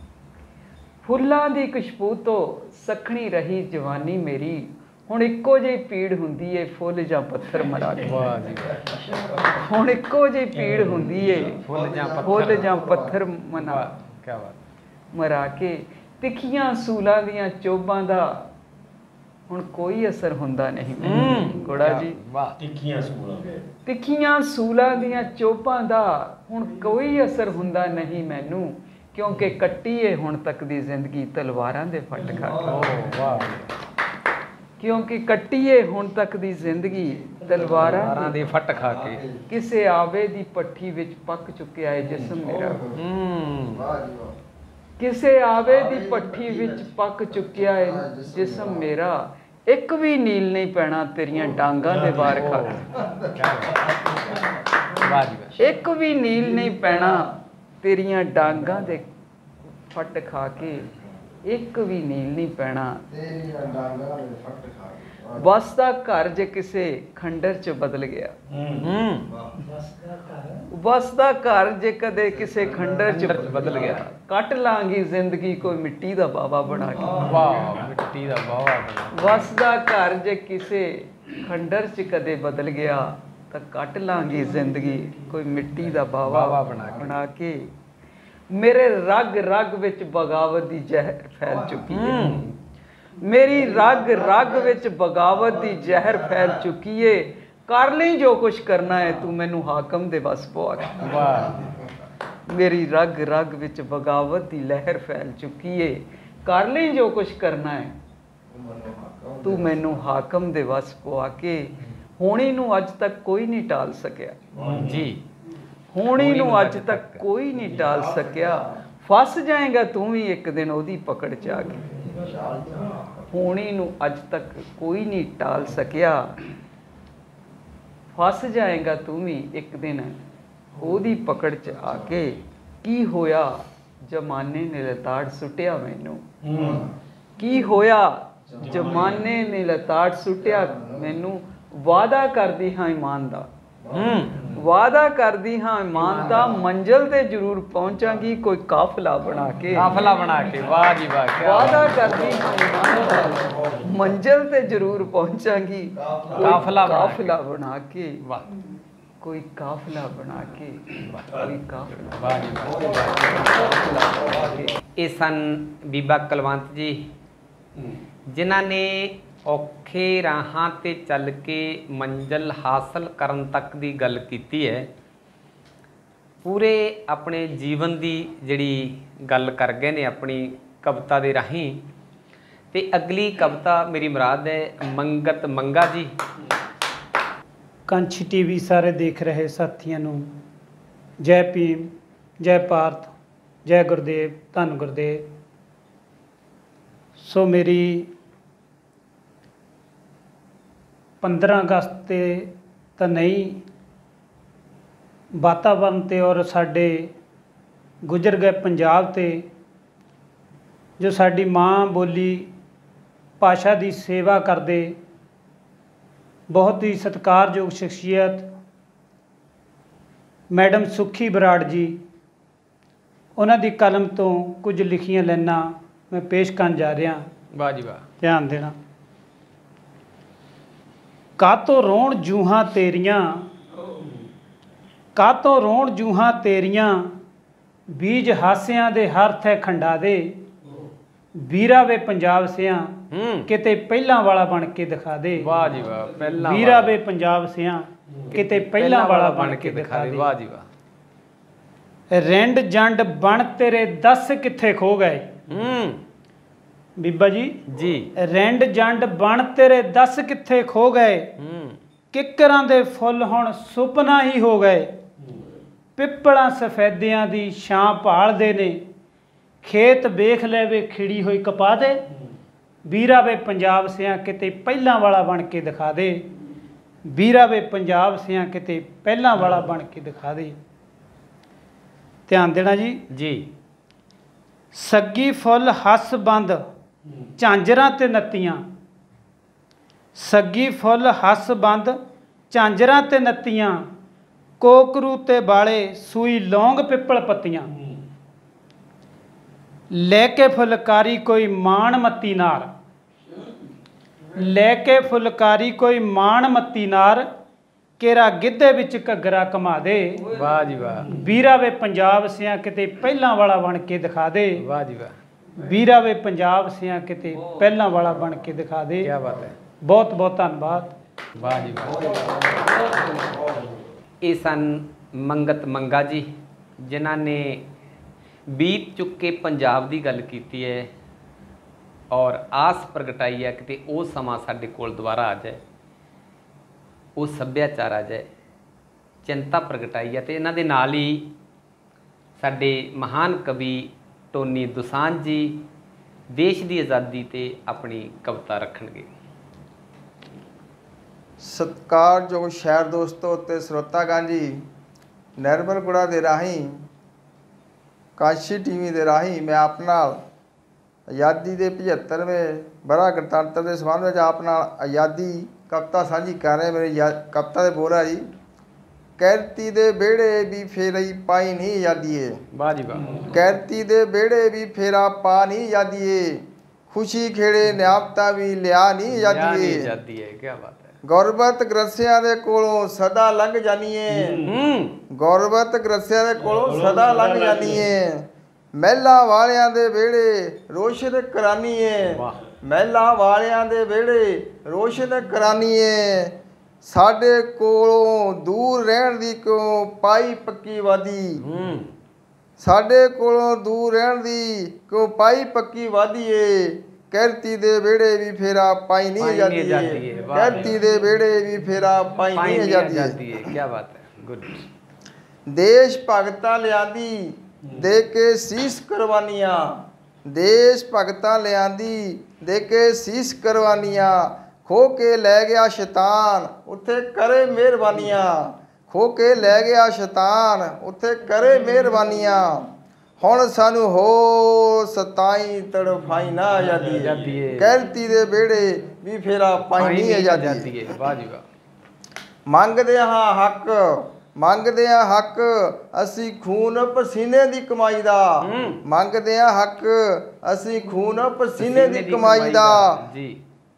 ਫੁੱਲਾਂ ਦੀ ਖੁਸ਼ਬੂ ਤੋਂ ਸਖਣੀ ਰਹੀ ਜਵਾਨੀ ਮੇਰੀ। ਹੁਣ ਇੱਕੋ ਜਿਹੀ ਪੀੜ ਹੁੰਦੀ ਏ ਫੁੱਲ ਜਾਂ ਪੱਥਰ ਮਰਾ ਕੇ। ਵਾਹ ਜੀ ਵਾਹ। ਹੁਣ ਇੱਕੋ ਜਿਹੀ ਪੀੜ ਹੁੰਦੀ ਏ ਫੁੱਲ ਜਾਂ ਪੱਥਰ। ਫੁੱਲ ਜਾਂ ਪੱਥਰ ਮਨਾ ਕੀ ਬਾਤ। ਮਰਾ ਕੇ। ਤਿੱਖੀਆਂ ਸੂਲਾਂ ਦੀਆਂ ਚੋਬਾਂ ਦਾ ਹੁਣ ਕੋਈ ਅਸਰ ਹੁੰਦਾ ਨਹੀਂ। ਗੁੜਾ ਜੀ, ਵਾਹ। ਤਿੱਖੀਆਂ ਸੂਲਾਂ ਤਿੱਖੀਆਂ ਸੂਲਾਂ ਦੀਆਂ ਚੋਬਾਂ ਦਾ ਹੁਣ ਕੋਈ ਅਸਰ ਹੁੰਦਾ ਨਹੀਂ ਮੈਨੂੰ, ਕਿਉਂਕਿ ਕੱਟੀ ਏ ਹੁਣ ਤੱਕ ਦੀ ਜ਼ਿੰਦਗੀ ਤਲਵਾਰਾਂ ਦੇ ਫੱਟ ਖਾ ਕੇ। ਓ ਵਾਹ। ਕਿਉਂਕਿ ਕੱਟੀ ਏ ਹੁਣ ਤੱਕ ਦੀ ਜ਼ਿੰਦਗੀ ਤਲਵਾਰਾਂ ਤਾਰਾਂ ਦੇ ਫੱਟ ਖਾ ਕੇ। ਕਿਸੇ ਆਵੇ ਦੀ ਪੱਠੀ ਵਿੱਚ ਪੱਕ ਚੁੱਕਿਆ ਏ ਜਿਸਮ ਮੇਰਾ। ਹੂੰ। ਵਾਹ ਜੀ ਵਾਹ। ਕਿਸੇ ਆਵੇ ਦੀ ਪੱਠੀ ਵਿੱਚ ਪੱਕ ਚੁੱਕਿਆ ਏ ਜਿਸਮ ਮੇਰਾ। ਇੱਕ ਵੀ ਨੀਲ ਨਹੀਂ ਪੈਣਾ ਤੇਰੀਆਂ ਡਾਂਗਾਂ ਦੇ ਵਾਰ ਖਾ ਕੇ। ਵਾਹ ਜੀ ਵਾਹ। ਇੱਕ ਵੀ ਨੀਲ ਨਹੀਂ ਪੈਣਾ ਤੇਰੀਆਂ ਡਾਂਗਾਂ ਦੇ ਫੱਟ ਖਾ ਕੇ। ਇੱਕ ਵੀ ਨੀਲ ਨਹੀਂ ਪੈਣਾ। ਤੇਰੀਆਂ ਡਾਂਗਾਂ ਦੇ ਫੱਟ ਖਾ ਕੇ। ਵਸਦਾ ਘਰ ਜੇ ਕਿਸੇ ਖੰਡਰ 'ਚ ਬਦਲ ਗਿਆ। ਹੂੰ। ਵਸਦਾ ਘਰ ਜੇ ਕਦੇ ਕਿਸੇ ਖੰਡਰ 'ਚ ਬਦਲ ਗਿਆ। ਕੱਟ ਲਾਂਗੀ ਜ਼ਿੰਦਗੀ ਕੋਈ ਮਿੱਟੀ ਦਾ ਬਾਵਾ ਬਣਾ ਕੇ। ਵਾਹ। ਮਿੱਟੀ ਦਾ ਬਾਵਾ ਬਣਾ। ਵਸਦਾ ਘਰ ਜੇ ਕਿਸੇ ਖੰਡਰ 'ਚ ਕਦੇ ਬਦਲ ਗਿਆ ਤਾਂ ਕੱਟ ਲਾਂਗੀ ਜ਼ਿੰਦਗੀ ਕੋਈ ਮਿੱਟੀ ਦਾ ਬਾਵਾ ਬਾਵਾ ਬਣਾ ਕੇ। ਬਣਾ ਕੇ। ਮੇਰੇ ਰਗ ਰਗ ਵਿੱਚ ਬਗਾਵਤ ਦੀ ਜ਼ਹਿਰ ਫੈਲ ਚੁੱਕੀ ਹੈ। ਮੇਰੀ ਰਗ ਰਗ ਵਿੱਚ ਬਗਾਵਤ ਦੀ ਜ਼ਹਿਰ ਫੈਲ ਚੁੱਕੀ ਏ। ਕਰ ਲਈ ਜੋ ਕੁਛ ਕਰਨਾ ਹੈ ਤੂੰ ਮੈਨੂੰ ਹਾਕਮ ਦੇ ਵੱਸ ਪਵਾ ਕੇ। ਵਾਹ। ਮੇਰੀ ਰਗ ਰਗ ਵਿੱਚ ਬਗਾਵਤ ਦੀ ਲਹਿਰ ਫੈਲ ਚੁੱਕੀ ਏ। ਕਰ ਲਈ ਜੋ ਕੁਛ ਕਰਨਾ ਹੈ, ਤੂੰ ਮੈਨੂੰ ਹਾਕਮ ਦੇ ਵਸ ਪਵਾ ਕੇ। ਹੋਣੀ ਨੂੰ ਅੱਜ ਤੱਕ ਕੋਈ ਨਹੀਂ ਟਾਲ ਸਕਿਆ ਜੀ, ਹੋਣੀ ਨੂੰ ਅੱਜ ਤੱਕ ਕੋਈ ਨਹੀਂ ਟਾਲ ਸਕਿਆ। ਫਸ ਜਾਏਗਾ ਤੂੰ ਵੀ ਇੱਕ ਦਿਨ ਉਹਦੀ ਪਕੜ 'ਚ ਆ ਕੇ। ਹੋਣੀ ਨੂੰ ਅੱਜ ਤੱਕ ਕੋਈ ਨਹੀਂ ਟਾਲ ਸਕਿਆ, ਫਸ ਜਾਏਗਾ ਤੂੰ ਵੀ ਇੱਕ ਦਿਨ ਉਹਦੀ ਪਕੜ 'ਚ ਆ ਕੇ। ਕੀ ਹੋਇਆ ਜ਼ਮਾਨੇ ਨੇ ਲਤਾੜ ਸੁੱਟਿਆ ਮੈਨੂੰ, ਕੀ ਹੋਇਆ ਜ਼ਮਾਨੇ ਨੇ ਲਤਾੜ ਸੁੱਟਿਆ ਮੈਨੂੰ। ਵਾਅਦਾ ਕਰਦੀ ਹਾਂ ਇਮਾਨ ਦਾ, ਵਾਅਦਾ ਕਰਦੀ ਹਾਂ ਇਮਾਨ ਦਾ, ਮੰਜ਼ਿਲ ਤੇ ਜ਼ਰੂਰ ਪਹੁੰਚਾਂਗੀ ਕੋਈ ਕਾਫਲਾ ਬਣਾ ਕੇ। ਕਾਫਲਾ ਬਣਾ ਕੇ, ਵਾਹ ਜੀ ਵਾਹ, ਕਿਆ ਵਾਅਦਾ ਕਰਦੀ ਹਾਂ ਇਮਾਨ ਦਾ, ਮੰਜ਼ਿਲ ਤੇ ਜ਼ਰੂਰ ਪਹੁੰਚਾਂਗੀ ਕਾਫਲਾ ਬਣਾ ਕੇ। ਕਾਫਲਾ ਬਣਾ ਕੇ, ਵਾਹ, ਕੋਈ ਕਾਫਲਾ ਬਣਾ ਕੇ, ਕੋਈ ਕਾਫਲਾ ਵਾਹ ਜੀ ਵਾਹ। ਇਹ ਸਨ ਬੀਬਾ ਕੁਲਵੰਤ ਜੀ, ਜਿਨ੍ਹਾਂ ਨੇ ਔਖੇ ਰਾਹਾਂ ਤੇ ਚੱਲ ਕੇ ਮੰਜ਼ਿਲ ਹਾਸਲ ਕਰਨ ਤੱਕ ਦੀ ਗੱਲ ਕੀਤੀ ਹੈ। ਪੂਰੇ ਆਪਣੇ ਜੀਵਨ ਦੀ ਜਿਹੜੀ ਗੱਲ ਕਰ ਗਏ ਨੇ ਆਪਣੀ ਕਵਿਤਾ ਦੇ ਰਾਹੀਂ। ਤੇ ਅਗਲੀ ਕਵਿਤਾ ਮੇਰੀ ਮੁਰਾਦ ਹੈ ਮੰਗਤ ਮੰਗਾ ਜੀ। ਕੰਛ ਟੀਵੀ ਸਾਰੇ ਦੇਖ ਰਹੇ ਸਾਥੀਆਂ ਨੂੰ ਜੈ ਭੀਮ, ਜੈ ਭਾਰਤ, ਜੈ ਗੁਰਦੇਵ, ਧੰਨ ਗੁਰਦੇਵ। ਸੋ ਮੇਰੀ ਪੰਦਰਾਂ ਅਗਸਤ 'ਤੇ ਤਾਂ ਨਹੀਂ, ਵਾਤਾਵਰਨ 'ਤੇ ਔਰ ਸਾਡੇ ਗੁਜ਼ਰ ਗਏ ਪੰਜਾਬ 'ਤੇ ਜੋ ਸਾਡੀ ਮਾਂ ਬੋਲੀ ਭਾਸ਼ਾ ਦੀ ਸੇਵਾ ਕਰਦੇ ਬਹੁਤ ਹੀ ਸਤਿਕਾਰਯੋਗ ਸ਼ਖਸੀਅਤ ਮੈਡਮ ਸੁੱਖੀ ਬਰਾੜ ਜੀ, ਉਹਨਾਂ ਦੀ ਕਲਮ ਤੋਂ ਕੁਝ ਲਿਖੀਆਂ ਲਾਈਨਾਂ ਮੈਂ ਪੇਸ਼ ਕਰਨ ਜਾ ਰਿਹਾ। ਵਾਹ ਜੀ ਵਾਹ। ਧਿਆਨ ਦੇਣਾ। ਕਾਤੋਂ ਰੋਣ ਜੂਹਾਂ ਤੇਰੀਆਂ, ਕਾਤੋਂ ਰੋਣ ਜੂਹਾਂ ਤੇਰੀਆਂ, ਬੀਜ ਹਾਸਿਆਂ ਦੇ ਹਰ ਥੈ ਖੰਡਾ ਦੇ। ਵੀਰਾ ਵੇ ਪੰਜਾਬ ਸਿਆਂ ਕਿਤੇ ਪਹਿਲਾਂ ਵਾਲਾ ਬਣ ਕੇ ਦਿਖਾ ਦੇ। ਵਾਹ ਜੀ ਵਾਹ। ਪਹਿਲਾਂ ਵੀਰਾ ਵੇ ਪੰਜਾਬ ਸਿਆਂ ਕਿਤੇ ਪਹਿਲਾਂ ਵਾਲਾ ਬਣ ਕੇ ਦਿਖਾ ਦੇ। ਵਾਹ ਜੀ ਵਾਹ। ਰਿੰਡ ਜੰਡ ਬਣ ਤੇਰੇ ਦਸ ਕਿੱਥੇ ਖੋ ਗਏ। ਹੂੰ ਬੀਬਾ ਜੀ ਜੀ। ਰਿੰਡ ਜੰਡ ਬਣ ਤੇਰੇ ਦਸ ਕਿੱਥੇ ਖੋ ਗਏ। ਹੂੰ ਕਿੱਕਰਾਂ ਦੇ ਫੁੱਲ ਹੁਣ ਸੁਪਨਾ ਹੀ ਹੋ ਗਏ। ਪਿੱਪਲਾਂ ਸਫੈਦਿਆਂ ਦੀ ਛਾਂ ਭਾਲਦੇ ਨੇ, ਖੇਤ ਵੇਖ ਲੈਵੇ ਖਿੜੀ ਹੋਈ ਕਪਾ ਦੇ। ਵੀਰਾ ਵੇ ਪੰਜਾਬ ਸਿਆਂ ਕਿਤੇ ਪਹਿਲਾਂ ਵਾਲਾ ਬਣ ਕੇ ਦਿਖਾ ਦੇ। ਵੀਰਾ ਵੇ ਪੰਜਾਬ ਸਿਆਂ ਕਿਤੇ ਪਹਿਲਾਂ ਵਾਲਾ ਬਣ ਕੇ ਦਿਖਾ ਦੇ। ਧਿਆਨ ਦੇਣਾ ਜੀ। ਜੀ। ਸੱਗੀ ਫੁੱਲ ਹੱਸ ਬੰਦ ਝਾਂਜਰਾਂ ਤੇ ਨੱਤੀਆਂ। ਸੱਗੀ ਫੁੱਲ ਹੱਸ ਬੰਦ ਝਾਂਜਰਾਂ ਤੇ ਨੱਤੀਆਂ। ਕੋਕਰੂ ਤੇ ਬਾਲੇ ਸੂਈ ਲੌਂਗ ਪਿੱਪਲ ਪੱਤੀਆਂ। ਲੈ ਕੇ ਫੁਲਕਾਰੀ ਕੋਈ ਮਾਣ ਮੱਤੀ ਨਾਰ। ਲੈ ਕੇ ਫੁਲਕਾਰੀ ਕੋਈ ਮਾਣ ਮੱਤੀ ਨਾਰ। ਕੇਰਾ ਗਿੱਧੇ ਵਿੱਚ ਘੱਗਰਾ ਕਮਾ ਦੇ। ਵਾਹ ਜੀ ਵਾਹ। ਵੀਰਾ ਵੇ ਪੰਜਾਬ ਸਿਆਂ ਕਿਤੇ ਪਹਿਲਾਂ ਵਾਲਾ ਬਣ ਕੇ ਦਿਖਾ ਦੇ। ਵਾਹ ਜੀ ਵਾਹ। ਵੀਰਾ ਵੇ ਪੰਜਾਬ ਸਿਆਂ ਕਿਤੇ ਪਹਿਲਾਂ ਵਾਲਾ ਬਣ ਕੇ ਦਿਖਾ ਦੇ। ਕੀ ਬਾਤ ਹੈ। ਬਹੁਤ ਬਹੁਤ ਧੰਨਵਾਦ। ਵਾਹ ਜੀ ਵਾਹ। ਇਹ ਸਨ ਮੰਗਤ ਮੰਗਾ ਜੀ, ਜਿਨ੍ਹਾਂ ਨੇ ਬੀਤ ਚੁੱਕੇ ਪੰਜਾਬ ਦੀ ਗੱਲ ਕੀਤੀ ਹੈ ਔਰ ਆਸ ਪ੍ਰਗਟਾਈ ਹੈ ਕਿਤੇ ਉਹ ਸਮਾਂ ਸਾਡੇ ਕੋਲ ਦੁਬਾਰਾ ਆ ਜਾਏ, ਉਹ ਸੱਭਿਆਚਾਰ ਆ ਜਾਏ, ਚਿੰਤਾ ਪ੍ਰਗਟਾਈ ਹੈ। ਤੇ ਇਹਨਾਂ ਦੇ ਨਾਲ ਹੀ ਸਾਡੇ ਮਹਾਨ ਕਵੀ ਟੋਨੀ ਦੁਸਾਂਝ ਜੀ ਦੇਸ਼ ਦੀ ਆਜ਼ਾਦੀ ਤੇ ਆਪਣੀ ਕਵਿਤਾ ਰੱਖਣਗੇ। ਸਤਿਕਾਰਯੋਗ ਸ਼ਹਿਰ ਦੋਸਤੋ ਅਤੇ ਸਰੋਤਾਗਣ ਜੀ, ਨਿਰਮਲਗੁੜਾ ਦੇ ਰਾਹੀਂ ਕਾਸ਼ੀ ਟੀਵੀ ਦੇ ਰਾਹੀਂ ਮੈਂ ਆਪ ਨਾਲ ਆਜ਼ਾਦੀ ਦੇ ਪਝੱਤਰਵੇਂ ਬਰਾ ਗਣਤੰਤਰ ਦੇ ਸੰਬੰਧ ਵਿੱਚ ਆਪ ਨਾਲ ਆਜ਼ਾਦੀ ਕਵਿਤਾ ਸਾਂਝੀ ਕਰ ਰਹੇ। ਮੇਰੀ ਕਵਿਤਾ ਦੇ ਬੋਲ ਹੈ ਜੀ। ਕੈਰਤੀ ਦੇ ਵਿਹੜੇ ਵੀ ਫੇਰੀ ਪਾਈ ਨਹੀਂ ਆਜ਼ਾਦੀਏ। ਵਾਹ ਜੀ ਵਾਹ। ਕੈਰਤੀ ਦੇ ਵਿਹੜੇ ਵੀ ਫੇਰਾ ਪਾ ਨਹੀਂ ਆਜ਼ਾਦੀਏ। ਖੁਸ਼ੀ ਖੇੜੇ ਨਿਆਮਤਾਂ ਵੀ ਲਿਆ ਨਹੀਂ ਆਜ਼ਾਦੀਏ। ਆਜ਼ਾਦੀ ਹੈ। ਕੀ ਬਾਤ ਹੈ। ਗੁਰਬਤ ਗ੍ਰਸਿਆਂ ਦੇ ਕੋਲੋਂ ਸਦਾ ਲੰਘ ਜਾਣੀਏ। ਹੂੰ। ਗੁਰਬਤ ਗ੍ਰਸਿਆਂ ਦੇ ਕੋਲੋਂ ਸਦਾ ਲੰਘ ਜਾਣੀਏ। ਮਹਿਲਾ ਵਾਲਿਆਂ ਦੇ ਵਿਹੜੇ ਰੋਸ਼ਨ ਕਰਾਨੀਏ। ਵਾਹ। ਮਹਿਲਾ ਵਾਲਿਆਂ ਦੇ ਵਿਹੜੇ ਰੋਸ਼ਨ ਕਰਾਨੀਏ। ਸਾਡੇ ਕੋਲੋਂ ਦੂਰ ਰਹਿਣ ਦੀ ਕਿਉਂ ਪਾਈ ਪੱਕੀ ਵਾਦੀ। ਹੂੰ। ਸਾਡੇ ਕੋਲੋਂ ਦੂਰ ਰਹਿਣ ਦੀ ਕੋ ਪਾਈ ਪੱਕੀ ਵਾਦੀਏ ਕਿਰਤੀ ਦੇ ਵਿਹੜੇ ਵੀ ਫੇਰਾ ਪਾਈ ਨਹੀਂ ਪਾਈ ਨਹੀਂ ਆਜ਼ਾਦੀ ਆਜ਼ਾਦੀ ਏ ਏ, ਵਾਹ ਕਿਰਤੀ ਦੇ ਵਿਹੜੇ ਵੀ ਫੇਰਾ ਪਾਈ ਨਹੀਂ ਆਜ਼ਾਦੀ ਏ ਆਜ਼ਾਦੀ ਹੈ ਕੀ ਬਾਤ ਹੈ ਗੁੱਡ ਦੇਸ਼ ਭਗਤਾਂ ਲਿਆਂਦੀ ਦੇ ਕੇ ਸੀਸ ਕੁਰਬਾਨੀਆਂ ਦੇਸ਼ ਭਗਤਾਂ ਲਿਆਂਦੀ ਦੇ ਕੇ ਸੀਸ ਕੁਰਬਾਨੀਆਂ ਖੋ ਕੇ ਲੈ ਗਿਆ ਸ਼ੈਤਾਨ ਉੱਥੇ ਕਰੇ ਮਿਹਰਬਾਨੀਆਂ ਖੋ ਕੇ ਲੈ ਗਿਆ ਸ਼ੈਤਾਨ ਉੱਥੇ ਕਰੇ ਮਿਹਰਬਾਨੀਆਂ ਹੁਣ ਸਾਨੂੰ ਹੋ ਸਤਾਈ ਤੜਫਾਈ ਨਾ ਆਜ਼ਾਦੀ ਆਜ਼ਾਦੀ ਏ। ਕਿਰਤੀ ਦੇ ਵਿਹੜੇ ਵੀ ਫੇਰਾ ਪਾਈ ਨਹੀਂ ਆਜ਼ਾਦੀ ਹੈ ਵਾਹ ਜੀ ਵਾਹ ਮੰਗਦੇ ਹਾਂ ਹੱਕ ਮੰਗਦੇ ਹਾਂ ਹੱਕ ਅਸੀਂ ਖੂਨ ਪਸੀਨੇ ਦੀ ਕਮਾਈ ਦਾ ਮੰਗਦੇ ਹਾਂ ਹੱਕ ਅਸੀਂ ਖੂਨ ਪਸੀਨੇ ਦੀ ਕਮਾਈ ਦਾ ਜੀ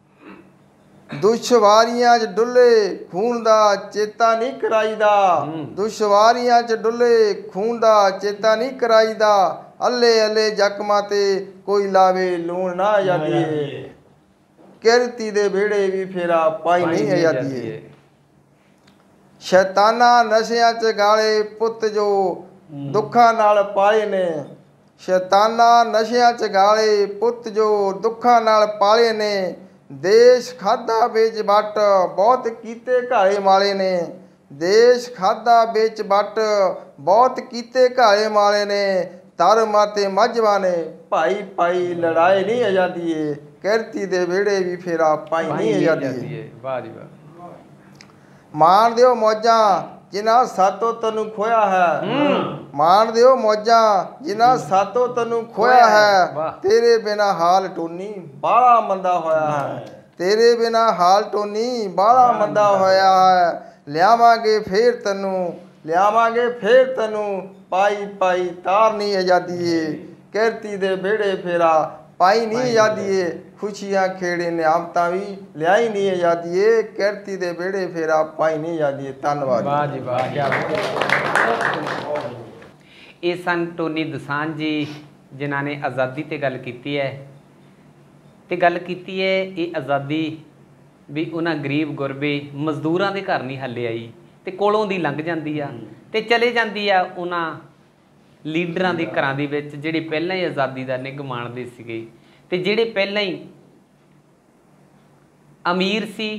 ਦੁਸ਼ਵਾਰੀਆਂ 'ਚ ਡੁੱਲੇ ਖੂਨ ਦਾ ਚੇਤਾ ਨਹੀਂ ਕਰਾਈਦਾ ਦੁਸ਼ਵਾਰੀਆਂ 'ਚ ਡੁੱਲੇ ਖੂਨ ਦਾ ਚੇਤਾ ਨਹੀਂ ਕਰਾਈਦਾ ਅੱਲੇ ਅੱਲੇ ਜ਼ਖਮਾਂ ਤੇ ਕੋਈ ਲਾਵੇ ਲੂਣ ਨਾ ਆਜ਼ਾਦੀਏ ਕਿਰਤੀ ਦੇ ਵਿਹੜੇ ਵੀ ਫੇਰਾ ਪਾਈ ਨਹੀਂ ਆਜ਼ਾਦੀਏ ਸ਼ੈਤਾਨਾਂ ਨਸ਼ਿਆਂ 'ਚ ਗਾਲੇ ਪੁੱਤ ਜੋ ਦੁੱਖਾਂ ਨਾਲ ਪਾਲੇ ਨੇ ਸ਼ੈਤਾਨਾਂ ਨਸ਼ਿਆਂ 'ਚ ਗਾਲੇ ਪੁੱਤ ਜੋ ਦੁੱਖਾਂ ਨਾਲ ਪਾਲੇ ਨੇ ਦੇਸ਼ ਖਾਦਾ ਵਿੱਚ ਵੱਟ ਬਹੁਤ ਕੀਤੇ ਘਾਲੇ ਮਾਲੇ ਨੇ ਦੇਸ਼ ਖਾਦਾ ਵਿੱਚ ਵੱਟ ਬਹੁਤ ਕੀਤੇ ਘਾਲੇ ਮਾਲੇ ਨੇ ਧਰਮਾਂ ਤੇ ਮੱਝਵਾਂ ਨੇ ਭਾਈ ਭਾਈ ਲੜਾਈ ਨਹੀਂ ਆਜ਼ਾਦੀਏ ਕਿਰਤੀ ਦੇ ਵਿਹੜੇ ਵੀ ਫੇਰਾ ਪਾਈ ਨਹੀਂ ਆਜ਼ਾਦੀਏ ਵਾਹ ਜੀ ਵਾਹ ਮਾਣ ਦਿਓ ਮੌਜਾਂ ਜਿਨ੍ਹਾਂ ਸਾਤੋਂ ਤੈਨੂੰ ਖੋਇਆ ਹੈ ਮਾਣ ਦਿਓ ਮੌਜਾਂ ਜਿਨ੍ਹਾਂ ਸਾਤੋਂ ਤੈਨੂੰ ਖੋਇਆ ਹੈ ਤੇਰੇ ਬਿਨਾ ਹਾਲ ਟੋਨੀ ਬਾਹਲਾ ਮੰਦਾ ਹੋਇਆ ਹੈ ਤੇਰੇ ਬਿਨਾ ਹਾਲ ਟੋਨੀ ਬਾਹਲਾ ਮੰਦਾ ਹੋਇਆ ਹੈ ਲਿਆਵਾਂਗੇ ਫੇਰ ਤੈਨੂੰ ਲਿਆਵਾਂਗੇ ਫੇਰ ਤੈਨੂੰ ਪਾਈ ਪਾਈ ਤਾਰਨੀ ਆਜ਼ਾਦੀਏ ਕਿਰਤੀ ਦੇ ਵਿਹੜੇ ਫੇਰਾ ਪਾਈ ਨਹੀਂ ਆਜ਼ਾਦੀਏ ਖੁਸ਼ੀਆਂ ਖੇੜੇ ਨਿਆਮਤਾਂ ਵੀ ਲਿਆਈ ਨਹੀਂ ਆਜ਼ਾਦੀਏ ਕਿਰਤੀ ਦੇ ਵਿਹੜੇ ਫੇਰਾ ਪਾਈ ਨਹੀਂ ਆਜ਼ਾਦੀਏ ਧੰਨਵਾਦ ਵਾਹ ਜੀ ਵਾਹ ਕੀ ਇਹ ਸਨ ਟੋਨੀ ਦੋਸਾਂਝ ਜੀ ਜਿਨ੍ਹਾਂ ਨੇ ਆਜ਼ਾਦੀ ਤੇ ਗੱਲ ਕੀਤੀ ਹੈ ਤੇ ਗੱਲ ਕੀਤੀ ਹੈ ਇਹ ਆਜ਼ਾਦੀ ਵੀ ਉਹਨਾਂ ਗਰੀਬ ਗੁਰਬੇ ਮਜ਼ਦੂਰਾਂ ਦੇ ਘਰ ਨਹੀਂ ਹੱਲੇ ਆਈ ਤੇ ਕੋਲੋਂ ਦੀ ਲੰਘ ਜਾਂਦੀ ਆ ਤੇ ਚਲੇ ਜਾਂਦੀ ਆ ਉਹਨਾਂ ਲੀਡਰਾਂ ਦੇ ਘਰਾਂ ਦੇ ਵਿੱਚ ਜਿਹੜੇ ਪਹਿਲਾਂ ਹੀ ਆਜ਼ਾਦੀ ਦਾ ਨਿੱਘ ਮਾਣਦੇ ਸੀਗੇ ਤੇ ਜਿਹੜੇ ਪਹਿਲਾਂ ਹੀ ਅਮੀਰ ਸੀ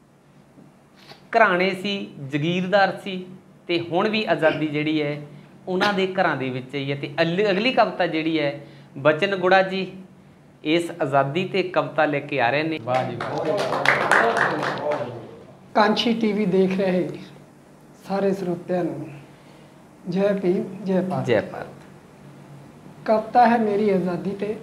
ਘਰਾਣੇ ਸੀ ਜਗੀਰਦਾਰ ਸੀ ਤੇ ਹੁਣ ਵੀ ਆਜ਼ਾਦੀ ਜਿਹੜੀ ਹੈ ਉਹਨਾਂ ਦੇ ਘਰਾਂ ਦੇ ਵਿੱਚ ਹੀ ਹੈ ਤੇ ਅਗਲੀ ਕਵਿਤਾ ਜਿਹੜੀ ਹੈ ਬਚਨ ਗੁੜਾ ਜੀ ਇਸ ਆਜ਼ਾਦੀ ਤੇ ਕਵਿਤਾ ਲੈ ਕੇ ਆ ਰਹੇ ਨੇ ਵਾਹ ਜੀ ਵਾਹ ਕਾਂਛੀ ਟੀਵੀ ਦੇਖ ਰਹੇ ਸਾਰੇ ਸਰੋਤਿਆਂ ਨੂੰ ਜੈ ਭੀਮ ਜੈ ਭਾਰਤ ਜੈ ਭਾਰਤ ਕਵਿਤਾ ਹੈ ਮੇਰੀ ਆਜ਼ਾਦੀ ਤੇ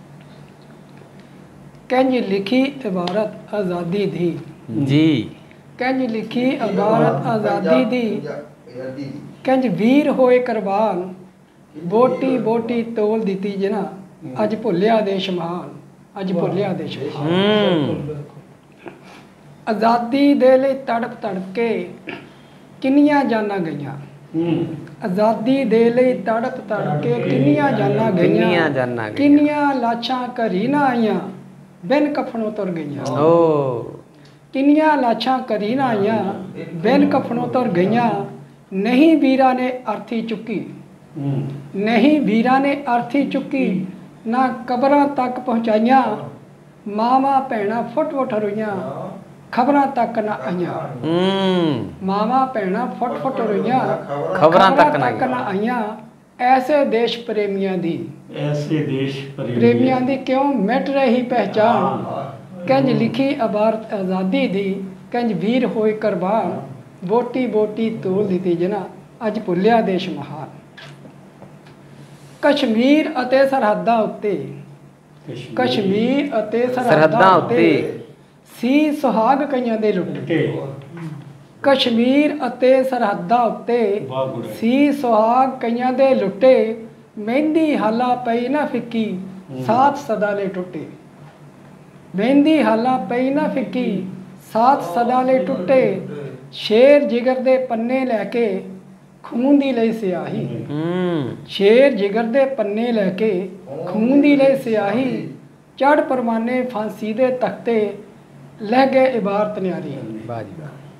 कंज लिखी इबारत आज़ादी दी जी कंज लिखी इबारत आज़ादी दी कंज वीर होए कुर्बान बोटी बोटी तोल दी जिना अज भुलिया देश महान अज भुलिया देश महान आज़ादी दे लई तड़प तड़के किन्नियां जाना गईयां आज़ादी दे लई तड़प तड़के किन्नियां जाना गईयां किन्नियां लाशां घरी ना आईयां बिन कफनों तुर गईयां किन्नियां लाशां घरी ना आईयां बिन कफनों तुर गईयां नहीं वीरा ने अर्थी चुकी नहीं वीरा ने अर्थी चुकी ना कबरां तक पहुँचाइयां मावां भैणां फुट फुट रोईयां खबरां तक ना आईयां मावां भैणां फुट फुट रोईयां खबरां तक ना आईयां ऐसे देश प्रेमियां दी ऐसे देश प्रेमियां दी क्यों मिट रही पहचान कंज लिखी इबारत आज़ादी दी कंज वीर होए कुर्बान बोटी बोटी तोल दी जिना अज भुलिया देश महान कश्मीर अते सरहदां उत्ते कश्मीर अते सरहदां उत्ते सी सुहाग कईयां दे लुटे कश्मीर अते सरहदां उत्ते सी सुहाग कईयां दे लुटे मेहंदी हाला पई ना फिक्की साथ सदा ले टुटे मेहंदी हाला पई ना फिक्की साथ सदा ले टुटे शेर जिगर दे पन्ने लैके खून दी लई सियाही शेर जिगर दे पन्ने लैके खून दी लई सियाही चढ़ परवाने फांसी दे तख्ते लह गए इबारत न्यारी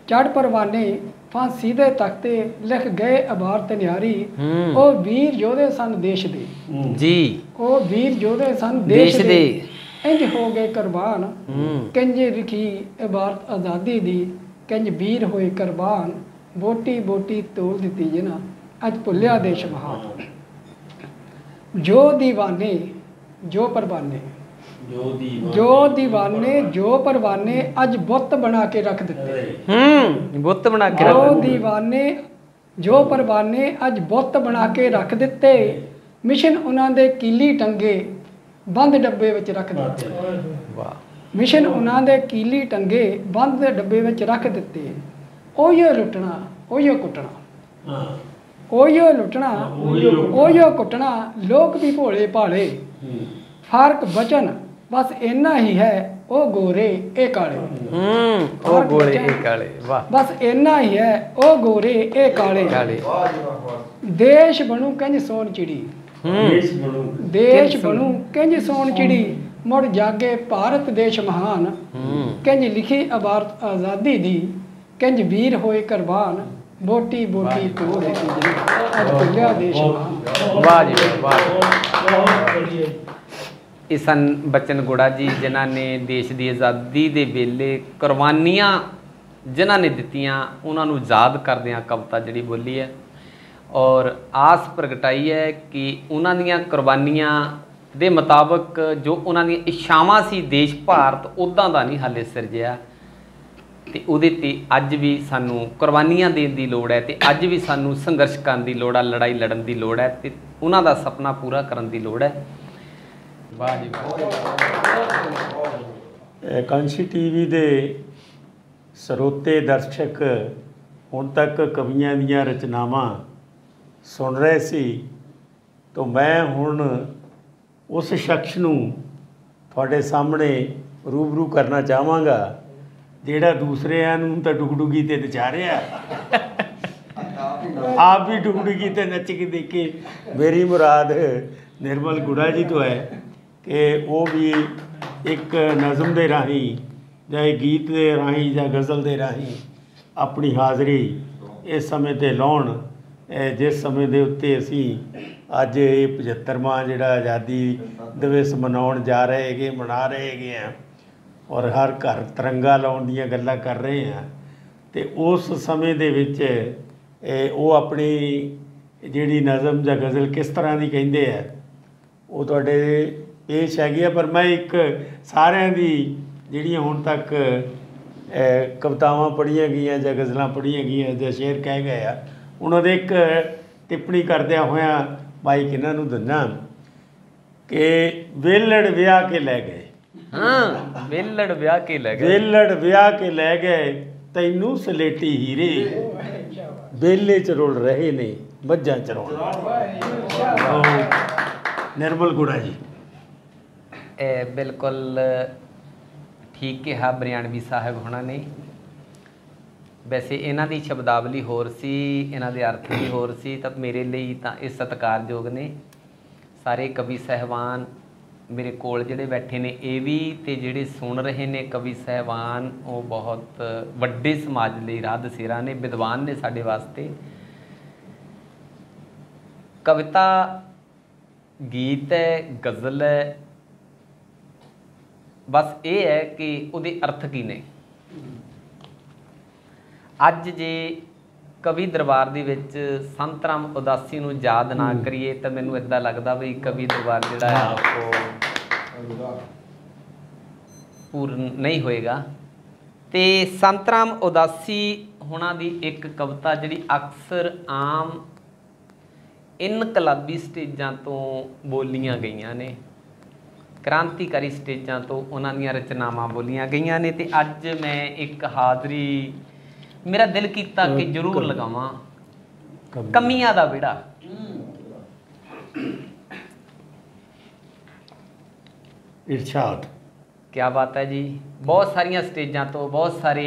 ਚੜ ਪਰਵਾਨੇ ਫਾਂਸੀ ਦੇ ਤਖਤੇ ਲਿਖ ਗਏ ਇਬਾਰਤ ਨਿਆਰੀ ਹੂੰ। ਉਹ ਵੀਰ ਯੋਧੇ ਸਨ ਦੇਸ਼ ਦੇ ਜੀ ਉਹ ਵੀਰ ਯੋਧੇ ਸਨ ਦੇਸ਼ ਦੇਸ਼ ਦੇ ਦੇ ਇੰਜ ਹੋ ਗਏ ਕੁਰਬਾਨ ਹੂੰ ਕਿੰਜ ਲਿਖੀ ਇਬਾਰਤ ਆਜ਼ਾਦੀ ਦੀ ਕਿੰਜ ਵੀਰ ਹੋਏ ਕੁਰਬਾਨ ਬੋਟੀ ਬੋਟੀ ਤੋਲ ਦਿੱਤੀ ਜਿਨ੍ਹਾਂ ਅੱਜ ਭੁੱਲਿਆ ਦੇਸ਼ ਮਹਾਨ ਜੋ ਦੀਵਾਨੇ ਜੋ ਪਰਵਾਨੇ ਜੋ ਦੀਵਾਨੇ ਜੋ ਪਰਵਾਨੇ ਅੱਜ ਬੁੱਤ ਬਣਾ ਕੇ ਰੱਖ ਦਿੱਤੇ ਹੂੰ ਬੁੱਤ ਬਣਾ ਕੇ ਜੋ ਰੱਖ ਦੀਵਾਨੇ ਜੋ ਪਰਵਾਨੇ ਅੱਜ ਬੁੱਤ ਬਣਾ ਕੇ ਰੱਖ ਦਿੱਤੇ ਮਿਸ਼ਨ ਉਹਨਾਂ ਦੇ ਕੀਲੀ ਟੰਗੇ ਬੰਦ ਡੱਬੇ ਵਿੱਚ ਰੱਖ ਦਿੱਤੇ ਵਾਹ ਮਿਸ਼ਨ ਉਹਨਾਂ ਦੇ ਕੀਲੀ ਟੰਗੇ ਬੰਦ ਦੇ ਡੱਬੇ ਵਿੱਚ ਰੱਖ ਦਿੱਤੇ ਉਹੀ ਲੁੱਟਣਾ ਉਹੀ ਕੁੱਟਣਾ ਉਹੀ ਲੁੱਟਣਾ ਉਹੀ ਕੁੱਟਣਾ ਲੋਕ ਵੀ ਭੋਲੇ ਭਾਲੇ ਫਰਕ ਬਚਨ ਬਸ ਇੰਨਾ ਹੀ ਹੈ ਉਹ ਗੋਰੇ ਇਹ ਕਾਲੇ ਹੂੰ ਉਹ ਗੋਲੇ ਇਹ ਕਾਲੇ ਵਾਹ ਬਸ ਇੰਨਾ ਹੀ ਹੈ ਉਹ ਗੋਰੇ ਇਹ ਕਾਲੇ ਕਾਲੇ ਦੇਸ਼ ਬਣੂ ਕੰਜ ਸੋਨ ਚਿੜੀ ਹੂੰ ਦੇਸ਼ ਬਣੂ ਕੰਜ ਸੋਨ ਚਿੜੀ ਮੁੜ ਜਾਗੇ ਭਾਰਤ ਦੇਸ਼ ਮਹਾਨ ਹੂੰ ਕੰਜ ਲਿਖੀ ਇਬਾਰਤ ਆਜ਼ਾਦੀ ਦੀ ਕੰਜ ਵੀਰ ਹੋਏ ਕੁਰਬਾਨ ਬੋਟੀ ਬੋਟੀ ਤੋੜ ਦਿੱਤੀ ਜੀ ਅੱਜ ਭੁੱਲਿਆ ਦੇਸ਼ ਮਹਾਨ ਵਾਹ ਜੀ ਵਾਹ ਇਹ ਸਨ ਬਚਨ ਗੁੜਾ ਜੀ ਜਿਨ੍ਹਾਂ ਨੇ ਦੇਸ਼ ਦੀ ਆਜ਼ਾਦੀ ਦੇ ਵੇਲੇ ਕੁਰਬਾਨੀਆਂ ਜਿਨ੍ਹਾਂ ਨੇ ਦਿੱਤੀਆਂ ਉਹਨਾਂ ਨੂੰ ਯਾਦ ਕਰਦਿਆਂ ਕਵਿਤਾ ਜਿਹੜੀ ਬੋਲੀ ਹੈ ਔਰ ਆਸ ਪ੍ਰਗਟਾਈ ਹੈ ਕਿ ਉਹਨਾਂ ਦੀਆਂ ਕੁਰਬਾਨੀਆਂ ਦੇ ਮੁਤਾਬਕ ਜੋ ਉਹਨਾਂ ਦੀਆਂ ਇੱਛਾਵਾਂ ਸੀ ਦੇਸ਼ ਭਾਰਤ ਉੱਦਾਂ ਦਾ ਨਹੀਂ ਹਾਲੇ ਸਿਰਜਿਆ ਤੇ ਉਹਦੇ ਤੇ ਅੱਜ ਵੀ ਸਾਨੂੰ ਕੁਰਬਾਨੀਆਂ ਦੇਣ ਦੀ ਲੋੜ ਹੈ ਤੇ ਅੱਜ ਵੀ ਸਾਨੂੰ ਸੰਘਰਸ਼ ਕਰਨ ਦੀ ਲੋੜ ਹੈ ਲੜਾਈ ਲੜਨ ਦੀ ਲੋੜ ਹੈ ਤੇ ਉਹਨਾਂ ਦਾ ਸੁਪਨਾ ਪੂਰਾ ਕਰਨ ਦੀ ਲੋੜ ਹੈ ਵਾਹ ਜੀ ਵਾਹ ਕਾਂਸ਼ੀ ਟੀਵੀ ਦੇ ਸਰੋਤੇ ਦਰਸ਼ਕ ਹੁਣ ਤੱਕ ਕਵੀਆਂ ਦੀਆਂ ਰਚਨਾਵਾਂ ਸੁਣ ਰਹੇ ਸੀ ਤਾਂ ਮੈਂ ਹੁਣ ਉਸ ਸ਼ਖਸ ਨੂੰ ਤੁਹਾਡੇ ਸਾਹਮਣੇ ਰੂਬਰੂ ਕਰਨਾ ਚਾਹਾਂਗਾ ਜਿਹੜਾ ਦੂਸਰਿਆਂ ਨੂੰ ਤਾਂ ਡੁਗਡੁਗੀ ਤੇ ਨਚਾ ਰਿਹਾ ਆਪ ਵੀ ਡੁਗਡੁਗੀ ਤੇ ਨੱਚ ਕੇ ਦੇਖੇ ਮੇਰੀ ਮੁਰਾਦ ਨਿਰਮਲ ਗੁੜਾ ਜੀ ਤੋਂ ਹੈ ਕਿ ਉਹ ਵੀ ਇੱਕ ਨਜ਼ਮ ਦੇ ਰਾਹੀਂ ਜਾਂ ਗੀਤ ਦੇ ਰਾਹੀਂ ਜਾਂ ਗਜ਼ਲ ਦੇ ਰਾਹੀਂ ਆਪਣੀ ਹਾਜ਼ਰੀ ਇਸ ਸਮੇਂ 'ਤੇ ਲਾਉਣ ਜਿਸ ਸਮੇਂ ਦੇ ਉੱਤੇ ਅਸੀਂ ਅੱਜ ਇਹ ਪਝੱਤਰਵਾਂ ਜਿਹੜਾ ਆਜ਼ਾਦੀ ਦਿਵਸ ਮਨਾਉਣ ਜਾ ਰਹੇ ਹੈਗੇ ਮਨਾ ਰਹੇ ਹੈਗੇ ਆ ਔਰ ਹਰ ਘਰ ਤਿਰੰਗਾ ਲਾਉਣ ਦੀਆਂ ਗੱਲਾਂ ਕਰ ਰਹੇ ਹਾਂ ਅਤੇ ਉਸ ਸਮੇਂ ਦੇ ਵਿੱਚ ਉਹ ਆਪਣੀ ਜਿਹੜੀ ਨਜ਼ਮ ਜਾਂ ਗਜ਼ਲ ਕਿਸ ਤਰ੍ਹਾਂ ਦੀ ਕਹਿੰਦੇ ਆ ਉਹ ਤੁਹਾਡੇ ਪੇਸ਼ ਹੈਗੀ ਆ ਪਰ ਮੈਂ ਇੱਕ ਸਾਰਿਆਂ ਦੀ ਜਿਹੜੀਆਂ ਹੁਣ ਤੱਕ ਕਵਿਤਾਵਾਂ ਪੜ੍ਹੀਆਂ ਗਈਆਂ ਜਾਂ ਗਜ਼ਲਾਂ ਪੜ੍ਹੀਆਂ ਗਈਆਂ ਜਾਂ ਸ਼ੇਰ ਕਹਿ ਗਏ ਆ ਉਹਨਾਂ ਦੇ ਇੱਕ ਟਿੱਪਣੀ ਕਰਦਿਆਂ ਹੋਇਆਂ ਮਾਈਕ ਇਹਨਾਂ ਨੂੰ ਦਿੰਦਾ ਕਿ ਵੇਲੜ ਵਿਆਹ ਕੇ ਲੈ ਗਏ ਹਾਂ ਵੇਲੜ ਵਿਆਹ ਕੇ ਲੈ ਗਏ ਵੇਲੜ ਵਿਆਹ ਕੇ ਲੈ ਗਏ ਤੈਨੂੰ ਸਲੇਟੀ ਹੀਰੇ ਵੇਲੇ ਚ ਰੁਲ ਰਹੇ ਨੇ ਮੱਝਾਂ ਚਰਾਉਣ ਨਿਰਮਲ ਗੁੜਾ ਜੀ ਇਹ ਬਿਲਕੁਲ ਠੀਕ ਕਿਹਾ ਬਰਿਆਣਵੀ ਸਾਹਿਬ ਹੋਣਾ ਨੇ ਵੈਸੇ ਇਹਨਾਂ ਦੀ ਸ਼ਬਦਾਵਲੀ ਹੋਰ ਸੀ ਇਹਨਾਂ ਦੇ ਅਰਥ ਵੀ ਹੋਰ ਸੀ ਤਾਂ ਮੇਰੇ ਲਈ ਤਾਂ ਇਹ ਸਤਿਕਾਰਯੋਗ ਨੇ ਸਾਰੇ ਕਵੀ ਸਾਹਿਬਾਨ ਮੇਰੇ ਕੋਲ ਜਿਹੜੇ ਬੈਠੇ ਨੇ ਇਹ ਵੀ ਤੇ ਜਿਹੜੇ ਸੁਣ ਰਹੇ ਨੇ ਕਵੀ ਸਾਹਿਬਾਨ ਉਹ ਬਹੁਤ ਵੱਡੇ ਸਮਾਜ ਲਈ ਰਾਹ ਦਸੇਰਾ ਨੇ ਵਿਦਵਾਨ ਨੇ ਸਾਡੇ ਵਾਸਤੇ ਕਵਿਤਾ ਗੀਤ ਹੈ ਗਜ਼ਲ ਹੈ ਬਸ ਇਹ ਹੈ ਕਿ ਉਹਦੇ ਅਰਥ ਕੀ ਨੇ ਅੱਜ ਜੇ ਕਵੀ ਦਰਬਾਰ ਦੇ ਵਿੱਚ ਸੰਤ ਰਾਮ ਉਦਾਸੀ ਨੂੰ ਯਾਦ ਨਾ ਕਰੀਏ ਤਾਂ ਮੈਨੂੰ ਇੱਦਾਂ ਲੱਗਦਾ ਵੀ ਕਵੀ ਦਰਬਾਰ ਜਿਹੜਾ ਆ ਉਹ ਪੂਰਨ ਨਹੀਂ ਹੋਏਗਾ ਤੇ ਸੰਤ ਰਾਮ ਉਦਾਸੀ ਹੋਣਾ ਦੀ ਇੱਕ ਕਵਿਤਾ ਜਿਹੜੀ ਅਕਸਰ ਆਮ ਇਨਕਲਾਬੀ ਸਟੇਜਾਂ ਤੋਂ ਬੋਲੀਆਂ ਗਈਆਂ ਨੇ ਕ੍ਰਾਂਤੀਕਾਰੀ ਸਟੇਜਾਂ ਤੋਂ ਉਹਨਾਂ ਦੀਆਂ ਰਚਨਾਵਾਂ ਬੋਲੀਆਂ ਗਈਆਂ ਨੇ ਤੇ ਅੱਜ ਮੈਂ ਇੱਕ ਹਾਜ਼ਰੀ ਮੇਰਾ ਦਿਲ ਕੀਤਾ ਕਿ ਜ਼ਰੂਰ ਲਗਾਵਾਂ ਕਮੀਆਂ ਦਾ ਵਿਹੜਾ ਇਰਸ਼ਾਦ ਕਿਆ ਬਾਤ ਹੈ ਜੀ ਬਹੁਤ ਸਾਰੀਆਂ ਸਟੇਜਾਂ ਤੋਂ ਬਹੁਤ ਸਾਰੇ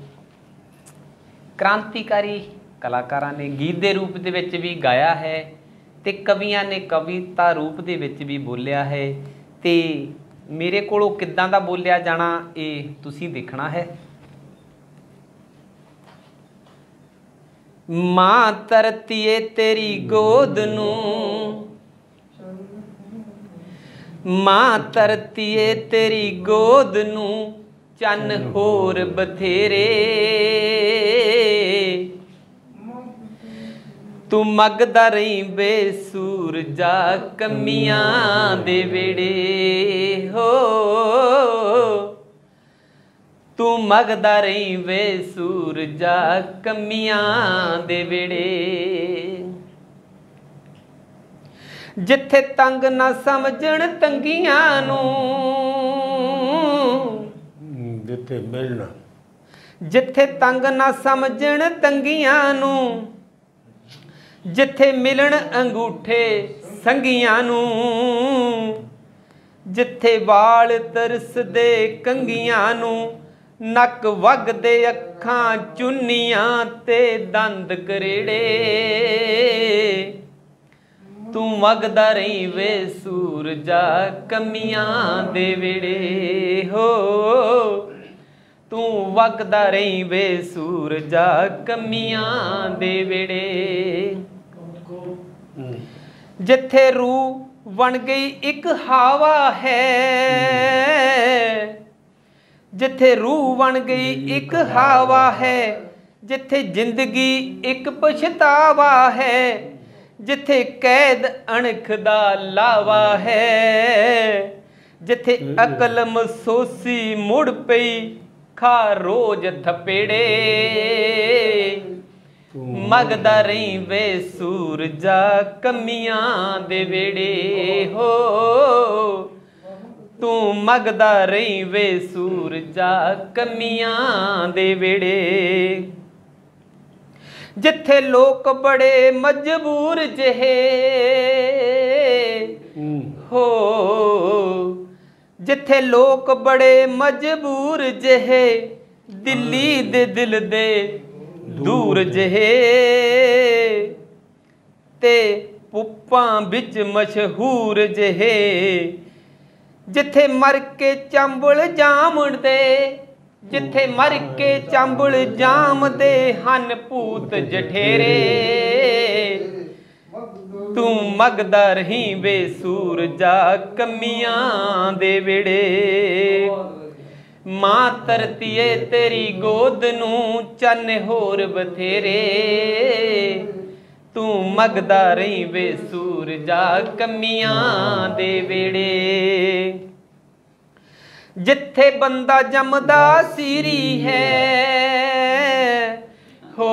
ਕ੍ਰਾਂਤੀਕਾਰੀ ਕਲਾਕਾਰਾਂ ਨੇ ਗੀਤ ਦੇ ਰੂਪ ਦੇ ਵਿੱਚ ਵੀ ਗਾਇਆ ਹੈ ਤੇ ਕਵੀਆਂ ਨੇ ਕਵਿਤਾ ਰੂਪ ਦੇ ਵਿੱਚ ਵੀ ਬੋਲਿਆ ਹੈ ਤੇ ਮੇਰੇ ਕੋਲੋਂ ਕਿੱਦਾਂ ਦਾ ਬੋਲਿਆ ਜਾਣਾ ਇਹ ਤੁਸੀਂ ਦੇਖਣਾ ਹੈ मां तरतीए तेरी गोद नू, मां तरतीए तेरी गोद नू चन्न होर बथेरे। तू मगदा रही बेसूरजा कमियां दे वेड़े हो, तू मगदा रही बेसूरजा कमियां दे वेड़े। जिथे तंग ना समझण तंगियां नू, जिथे मिलना, जिथे तंग ना समझण तंगियां नू, जिथे मिलन अंगूठे संगियां नू, जिथे वाल तरसदे कंगियां नू, नक वगदे अखां चुन्नियां ते दंद करेड़े। तू मगदा रही वे सूरजा कमियां दे वेड़े हो, तू वगदा रही वे सूरजा कमियां दे वेड़े। जिथे रूह बन गई एक हवा है, जिथे रूह बन गई एक हवा है, जिथे जिंदगी एक पछतावा है, जिथे कैद अणख दा लावा है, जिथे अकल महसूसी मुड़ पई खा रोज थपेड़े। मगदा रही वे सूरजा कमियां दे वेड़े हो, तू मगदा रही वे सूरजा कमियां दे वेड़े। जिथे लोक बड़े मजबूर जहे हो, जिथे लोक बड़े मजबूर जहे, दिल्ली दे दिल दे दूर जहे, ते पुप्पां बिच मशहूर जहे। जिथे मर के चंबल जामण दे, जिथे मर के चंबल जाम दे हन पूत जठेरे। तू मगदा रही वे सूरजा कमियां दे वेड़े। मां तरतीए तेरी गोद नू चन्न होर बथेरे। तू मगदा रही वे सूरजा कमियां दे वेड़े। जिथे बंदा जमदा सीरी है हो,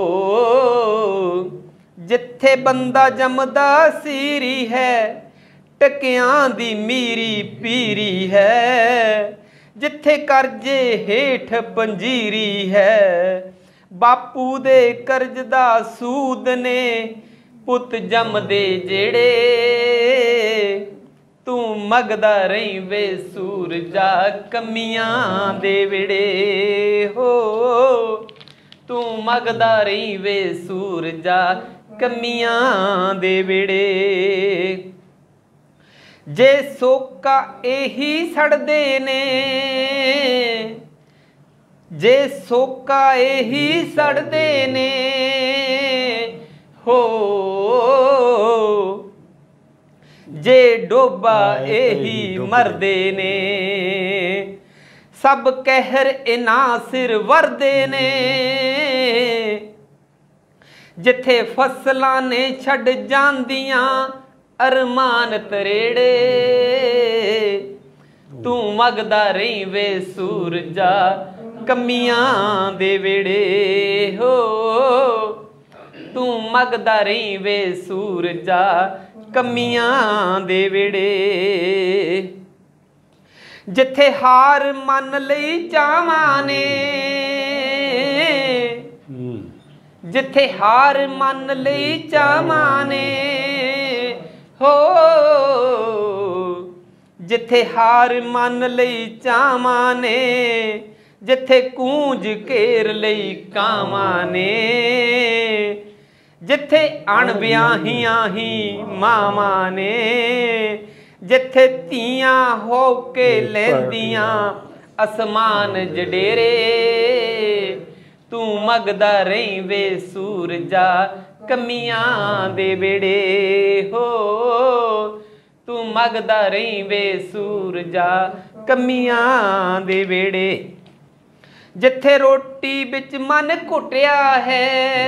जिथे बंदा जमदा सीरी है, टकियां दी मीरी पीरी है। जिथे करजे हेठ पंजीरी है, बापू दे करज दा सूद ने पुत जमदे जेड़े। तू मगदा रही वे सूरजा कमियां दे वेड़े हो, तू मगदा रही वे सूरजा कमियां दे वेड़े। जे सोका एही सड़दे ने, जे सोका एही सड़दे ने हो, जे डोबा एही मरदे ने। सब कहर इना सिर वरदे ने, जिथे फसलां ने छड़ जांदियां अरमान तरेड़े। तू मगदा रही वे सूरजा कमियां दे वेड़े हो, तू मगदा रही वे सूरजा कमियां दे वेड़े। जिथे हार मन लई चावां ने, जिथे हार मन लई चावां ने हो, जिथे हार मन लई चावां ने, जिथे कूंज घेर लई कावां ने। जिथे अणवियाहियां ही मावां ने, जिथे धीआं हो के लैंदियां असमान जडेरे। ਤੂੰ ਮੰਗਦਾ ਰਹੀਂ ਵੇ ਸੂਰਜਾ ਕਮੀਆਂ ਦੇ ਵੇੜੇ ਹੋ ਤੂੰ ਮੰਗਦਾ ਰਹੀਂ ਵੇ ਸੂਰਜਾ ਕਮੀਆਂ ਦੇ ਵੇੜੇ ਜਿੱਥੇ ਰੋਟੀ ਵਿੱਚ ਮਨ ਘੁੱਟਿਆ ਹੈ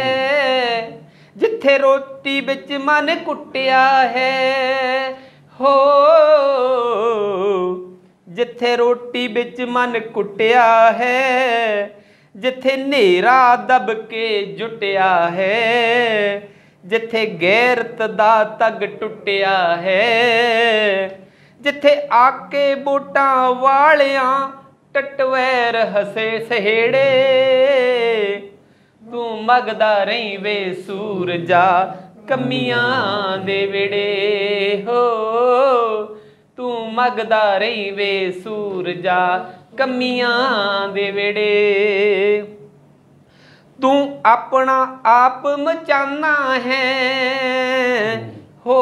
ਜਿੱਥੇ ਰੋਟੀ ਵਿੱਚ ਮਨ ਘੁੱਟਿਆ ਹੈ ਹੋ ਜਿੱਥੇ ਰੋਟੀ ਵਿੱਚ ਮਨ ਘੁੱਟਿਆ ਹੈ ਜਿੱਥੇ ਹਨੇਰਾ ਦਬ ਕੇ ਜੁਟਿਆ ਹੈ ਜਿੱਥੇ ਗੈਰਤ ਦਾ ਤਗ ਟੁੱਟਿਆ ਹੈ ਜਿੱਥੇ ਆਕੇ ਵੋਟਾਂ ਵਾਲਿਆਂ ਟਟਵੈਰ ਹਸੇ ਸਹੇੜੇ ਤੂੰ ਮੰਗਦਾ ਰਹੀਂ ਵੇ ਸੂਰਜਾ ਕਮੀਆਂ ਦੇ ਵੇੜੇ ਹੋ ਤੂੰ ਮੰਗਦਾ ਰਹੀਂ ਵੇ ਸੂਰਜਾ ਕਮੀਆਂ ਦੇ ਵੇੜੇ ਤੂੰ ਆਪਣਾ ਆਪ ਮਚਾਨਾ ਹੈ ਹੋ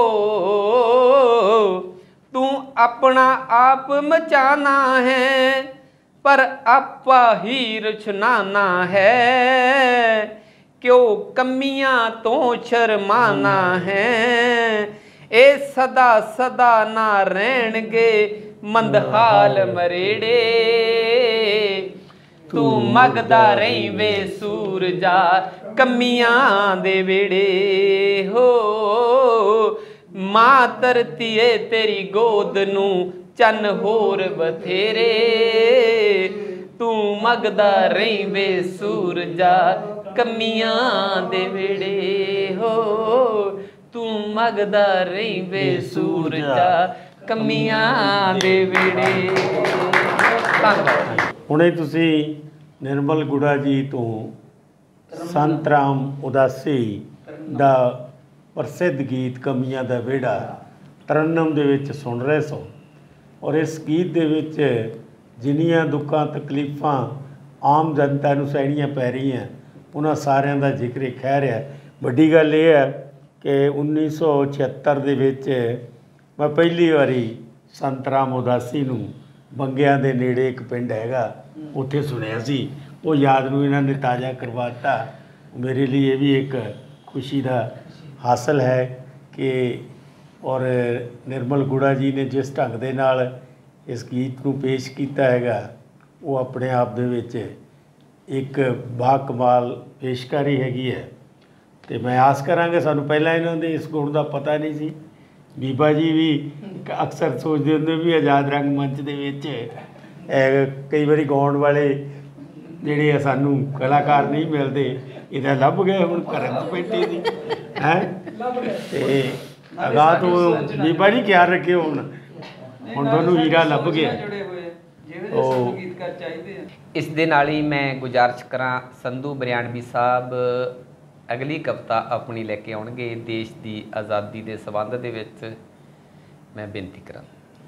ਤੂੰ ਆਪਣਾ ਆਪ ਮਚਾਨਾ ਹੈ ਪਰ ਆਪਾ ਹੀ ਰੁਛਨਾਨਾ ਹੈ ਕਿਉਂ ਕਮੀਆਂ ਤੋਂ ਸ਼ਰਮਾਨਾ ਹੈ ਇਹ ਸਦਾ ਸਦਾ ਨਾ ਰਹਿਣਗੇ ਮੰਦਹਾਲ ਮਰੇੜੇ ਤੂੰ ਮੰਗਦਾ ਰਹੀਂ ਵੇ ਸੂਰਜਾ ਕਮੀਆਂ ਦੇ ਵੇੜੇ ਹੋ ਮਾਂ ਧਰਤੀਏ ਤੇਰੀ ਗੋਦ ਨੂੰ ਚੰਨ ਹੋਰ ਬਥੇਰੇ ਤੂੰ ਮੰਗਦਾ ਰਹੀਂ ਵੇ ਸੂਰਜਾ ਕਮੀਆਂ ਦੇ ਵੇੜੇ ਹੋ ਤੂੰ ਮੰਗਦਾ ਰਹੀਂ ਵੇ ਸੂਰਜਾ ਕਮੀਆਂ ਦੇ ਵੇੜੇ ਧੰਨਵਾਦ। ਹੁਣੇ ਤੁਸੀਂ ਨਿਰਮਲ ਗੁੜਾ ਜੀ ਤੋਂ ਸੰਤ ਰਾਮ ਉਦਾਸੀ ਦਾ ਪ੍ਰਸਿੱਧ ਗੀਤ ਕਮੀਆਂ ਦਾ ਵਿਹੜਾ ਤਰਨਮ ਦੇ ਵਿੱਚ ਸੁਣ ਰਹੇ ਸੋ ਔਰ ਇਸ ਗੀਤ ਦੇ ਵਿੱਚ ਜਿੰਨੀਆਂ ਦੁੱਖਾਂ ਤਕਲੀਫਾਂ ਆਮ ਜਨਤਾ ਨੂੰ ਸਹਿਣੀਆਂ ਪੈ ਰਹੀਆਂ ਉਹਨਾਂ ਸਾਰਿਆਂ ਦਾ ਜ਼ਿਕਰ ਖਹਿ ਰਿਹਾ। ਵੱਡੀ ਗੱਲ ਇਹ ਹੈ ਕਿ ਉੱਨੀ ਸੌ ਛਿਹੱਤਰ ਦੇ ਵਿੱਚ ਮੈਂ ਪਹਿਲੀ ਵਾਰੀ ਸੰਤ ਰਾਮ ਉਦਾਸੀ ਨੂੰ ਬੰਗਿਆਂ ਦੇ ਨੇੜੇ ਇੱਕ ਪਿੰਡ ਹੈਗਾ ਉੱਥੇ ਸੁਣਿਆ ਸੀ। ਉਹ ਯਾਦ ਨੂੰ ਇਹਨਾਂ ਨੇ ਤਾਜ਼ਾ ਕਰਵਾ ਦਿੱਤਾ। ਮੇਰੇ ਲਈ ਇਹ ਵੀ ਇੱਕ ਖੁਸ਼ੀ ਦਾ ਹਾਸਲ ਹੈ ਕਿ ਔਰ ਨਿਰਮਲ ਗੁੜਾ ਜੀ ਨੇ ਜਿਸ ਢੰਗ ਦੇ ਨਾਲ ਇਸ ਗੀਤ ਨੂੰ ਪੇਸ਼ ਕੀਤਾ ਹੈਗਾ ਉਹ ਆਪਣੇ ਆਪ ਦੇ ਵਿੱਚ ਇੱਕ ਬਾ ਕਮਾਲ ਪੇਸ਼ਕਾਰੀ ਹੈਗੀ ਹੈ। ਅਤੇ ਮੈਂ ਆਸ ਕਰਾਂਗਾ ਸਾਨੂੰ ਪਹਿਲਾਂ ਇਹਨਾਂ ਦੇ ਇਸ ਗੁਣ ਦਾ ਪਤਾ ਨਹੀਂ ਸੀ। ਬੀਬਾ ਜੀ ਵੀ ਅਕਸਰ ਸੋਚਦੇ ਹੁੰਦੇ ਵੀ ਆਜ਼ਾਦ ਰੰਗ ਮੰਚ ਦੇ ਵਿੱਚ ਕਈ ਵਾਰੀ ਗਾਉਣ ਵਾਲੇ ਜਿਹੜੇ ਆ ਸਾਨੂੰ ਕਲਾਕਾਰ ਨਹੀਂ ਮਿਲਦੇ, ਇਹਦਾ ਲੱਭ ਗਏ ਹੁਣ ਕਰਨ 'ਚ ਬੈਠੇ ਸੀ ਹੈ। ਅਤੇ ਅਗਾਂਹ ਤੋਂ ਬੀਬਾ ਜੀ ਖਿਆਲ ਰੱਖਿਓ ਹੁਣ ਹੁਣ ਤੁਹਾਨੂੰ ਹੀਰਾ ਲੱਭ ਗਿਆ। ਉਹ ਇਸ ਦੇ ਨਾਲ ਹੀ ਮੈਂ ਗੁਜ਼ਾਰਿਸ਼ ਕਰਾਂ ਸੰਧੂ ਬਰਿਆਣਵੀ ਸਾਹਿਬ ਅਗਲੀ ਕਵਿਤਾ ਆਪਣੀ ਲੈ ਕੇ ਆਉਣਗੇ ਦੇਸ਼ ਦੀ ਆਜ਼ਾਦੀ ਦੇ ਸੰਬੰਧ ਦੇ ਵਿੱਚ। ਮੈਂ ਬੇਨਤੀ ਕਰਾਂ।